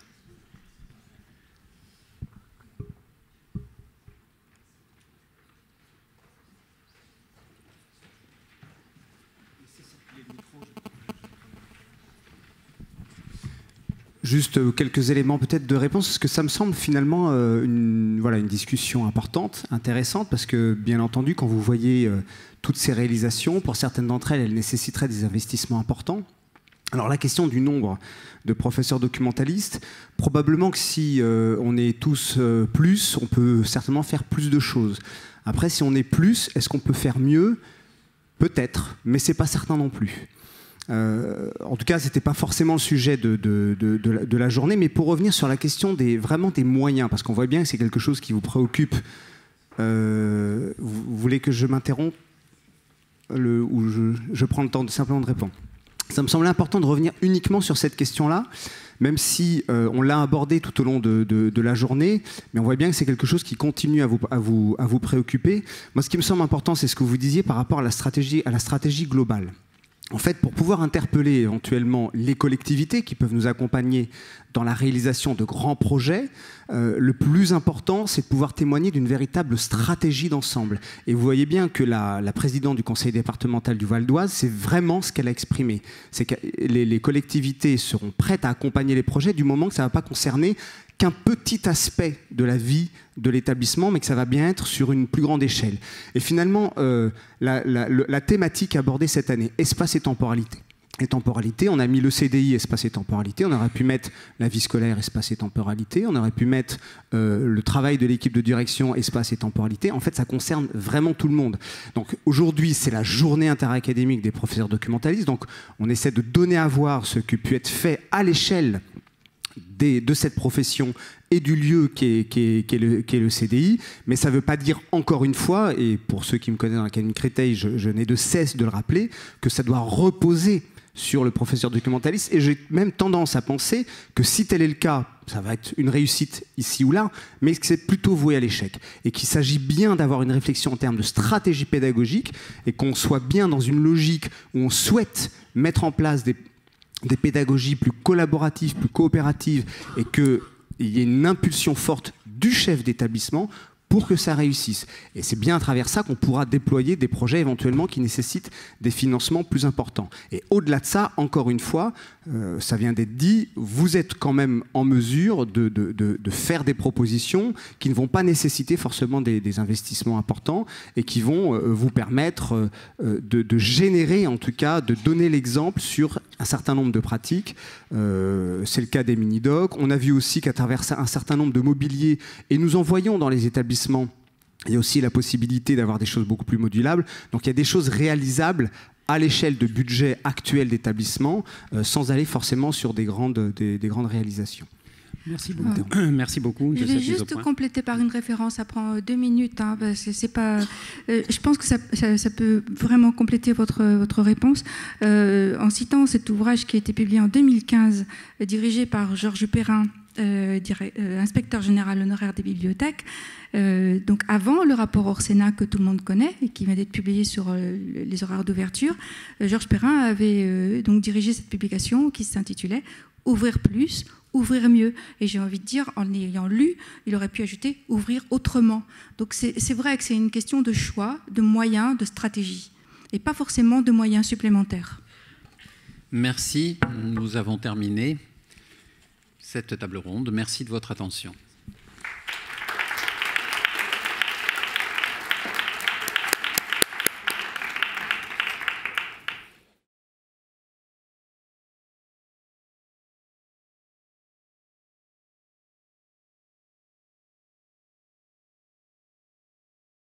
Juste quelques éléments peut-être de réponse, parce que ça me semble finalement euh, une, voilà, une discussion importante, intéressante, parce que bien entendu, quand vous voyez euh, toutes ces réalisations, pour certaines d'entre elles, elles nécessiteraient des investissements importants. Alors la question du nombre de professeurs documentalistes, probablement que si euh, on est tous euh, plus, on peut certainement faire plus de choses. Après, si on est plus, est-ce qu'on peut faire mieux? Peut-être, mais c'est pas certain non plus. Euh, en tout cas, ce n'était pas forcément le sujet de, de, de, de, la, de la journée, mais pour revenir sur la question des, vraiment des moyens, parce qu'on voit bien que c'est quelque chose qui vous préoccupe. Euh, vous, vous voulez que je m'interrompe le, ou je, je prends le temps de simplement de répondre? Ça me semblait important de revenir uniquement sur cette question-là, même si euh, on l'a abordé tout au long de, de, de la journée, mais on voit bien que c'est quelque chose qui continue à vous, à vous, à vous préoccuper. Moi, ce qui me semble important, c'est ce que vous disiez par rapport à la stratégie, à la stratégie globale. En fait, pour pouvoir interpeller éventuellement les collectivités qui peuvent nous accompagner dans la réalisation de grands projets, euh, le plus important, c'est de pouvoir témoigner d'une véritable stratégie d'ensemble. Et vous voyez bien que la, la présidente du conseil départemental du Val d'Oise, c'est vraiment ce qu'elle a exprimé. C'est que les, les collectivités seront prêtes à accompagner les projets du moment que ça ne va pas concerner qu'un petit aspect de la vie de l'établissement, mais que ça va bien être sur une plus grande échelle. Et finalement, euh, la, la, la thématique abordée cette année, espace et temporalité. Et temporalité, on a mis le C D I, espace et temporalité, on aurait pu mettre la vie scolaire, espace et temporalité, on aurait pu mettre euh, le travail de l'équipe de direction, espace et temporalité. En fait, ça concerne vraiment tout le monde. Donc aujourd'hui, c'est la journée interacadémique des professeurs documentalistes, donc on essaie de donner à voir ce qui peut être fait à l'échelle Des, de cette profession et du lieu qui est, qui est, qui est, le, qui est le C D I, mais ça ne veut pas dire, encore une fois, et pour ceux qui me connaissent dans l'Académie Créteil, je, je n'ai de cesse de le rappeler, que ça doit reposer sur le professeur documentaliste, et j'ai même tendance à penser que si tel est le cas, ça va être une réussite ici ou là, mais que c'est plutôt voué à l'échec, et qu'il s'agit bien d'avoir une réflexion en termes de stratégie pédagogique, et qu'on soit bien dans une logique où on souhaite mettre en place des des pédagogies plus collaboratives, plus coopératives, et qu'il y ait une impulsion forte du chef d'établissement pour que ça réussisse. Et c'est bien à travers ça qu'on pourra déployer des projets éventuellement qui nécessitent des financements plus importants. Et au-delà de ça, encore une fois, euh, ça vient d'être dit, vous êtes quand même en mesure de, de, de, de faire des propositions qui ne vont pas nécessiter forcément des, des investissements importants et qui vont euh, vous permettre euh, de, de générer, en tout cas, de donner l'exemple sur un certain nombre de pratiques. Euh, c'est le cas des mini-docs. On a vu aussi qu'à travers un certain nombre de mobiliers, et nous en voyons dans les établissements, il y a aussi la possibilité d'avoir des choses beaucoup plus modulables. Donc il y a des choses réalisables à l'échelle de budget actuel d'établissement, euh, sans aller forcément sur des grandes, des, des grandes réalisations. Merci beaucoup. Ah. Merci beaucoup. Je vais juste compléter par une référence, ça prend deux minutes. Hein, parce que c'est pas, euh, je pense que ça, ça, ça peut vraiment compléter votre, votre réponse. Euh, en citant cet ouvrage qui a été publié en deux mille quinze, euh, dirigé par Georges Perrin, euh, direct, euh, inspecteur général honoraire des bibliothèques, euh, donc avant le rapport Orsenna que tout le monde connaît et qui vient d'être publié sur euh, les horaires d'ouverture, euh, Georges Perrin avait euh, donc dirigé cette publication qui s'intitulait « Ouvrir plus ». Ouvrir mieux. Et j'ai envie de dire, en ayant lu, il aurait pu ajouter ouvrir autrement. Donc c'est vrai que c'est une question de choix, de moyens, de stratégie, et pas forcément de moyens supplémentaires. Merci. Nous avons terminé cette table ronde. Merci de votre attention.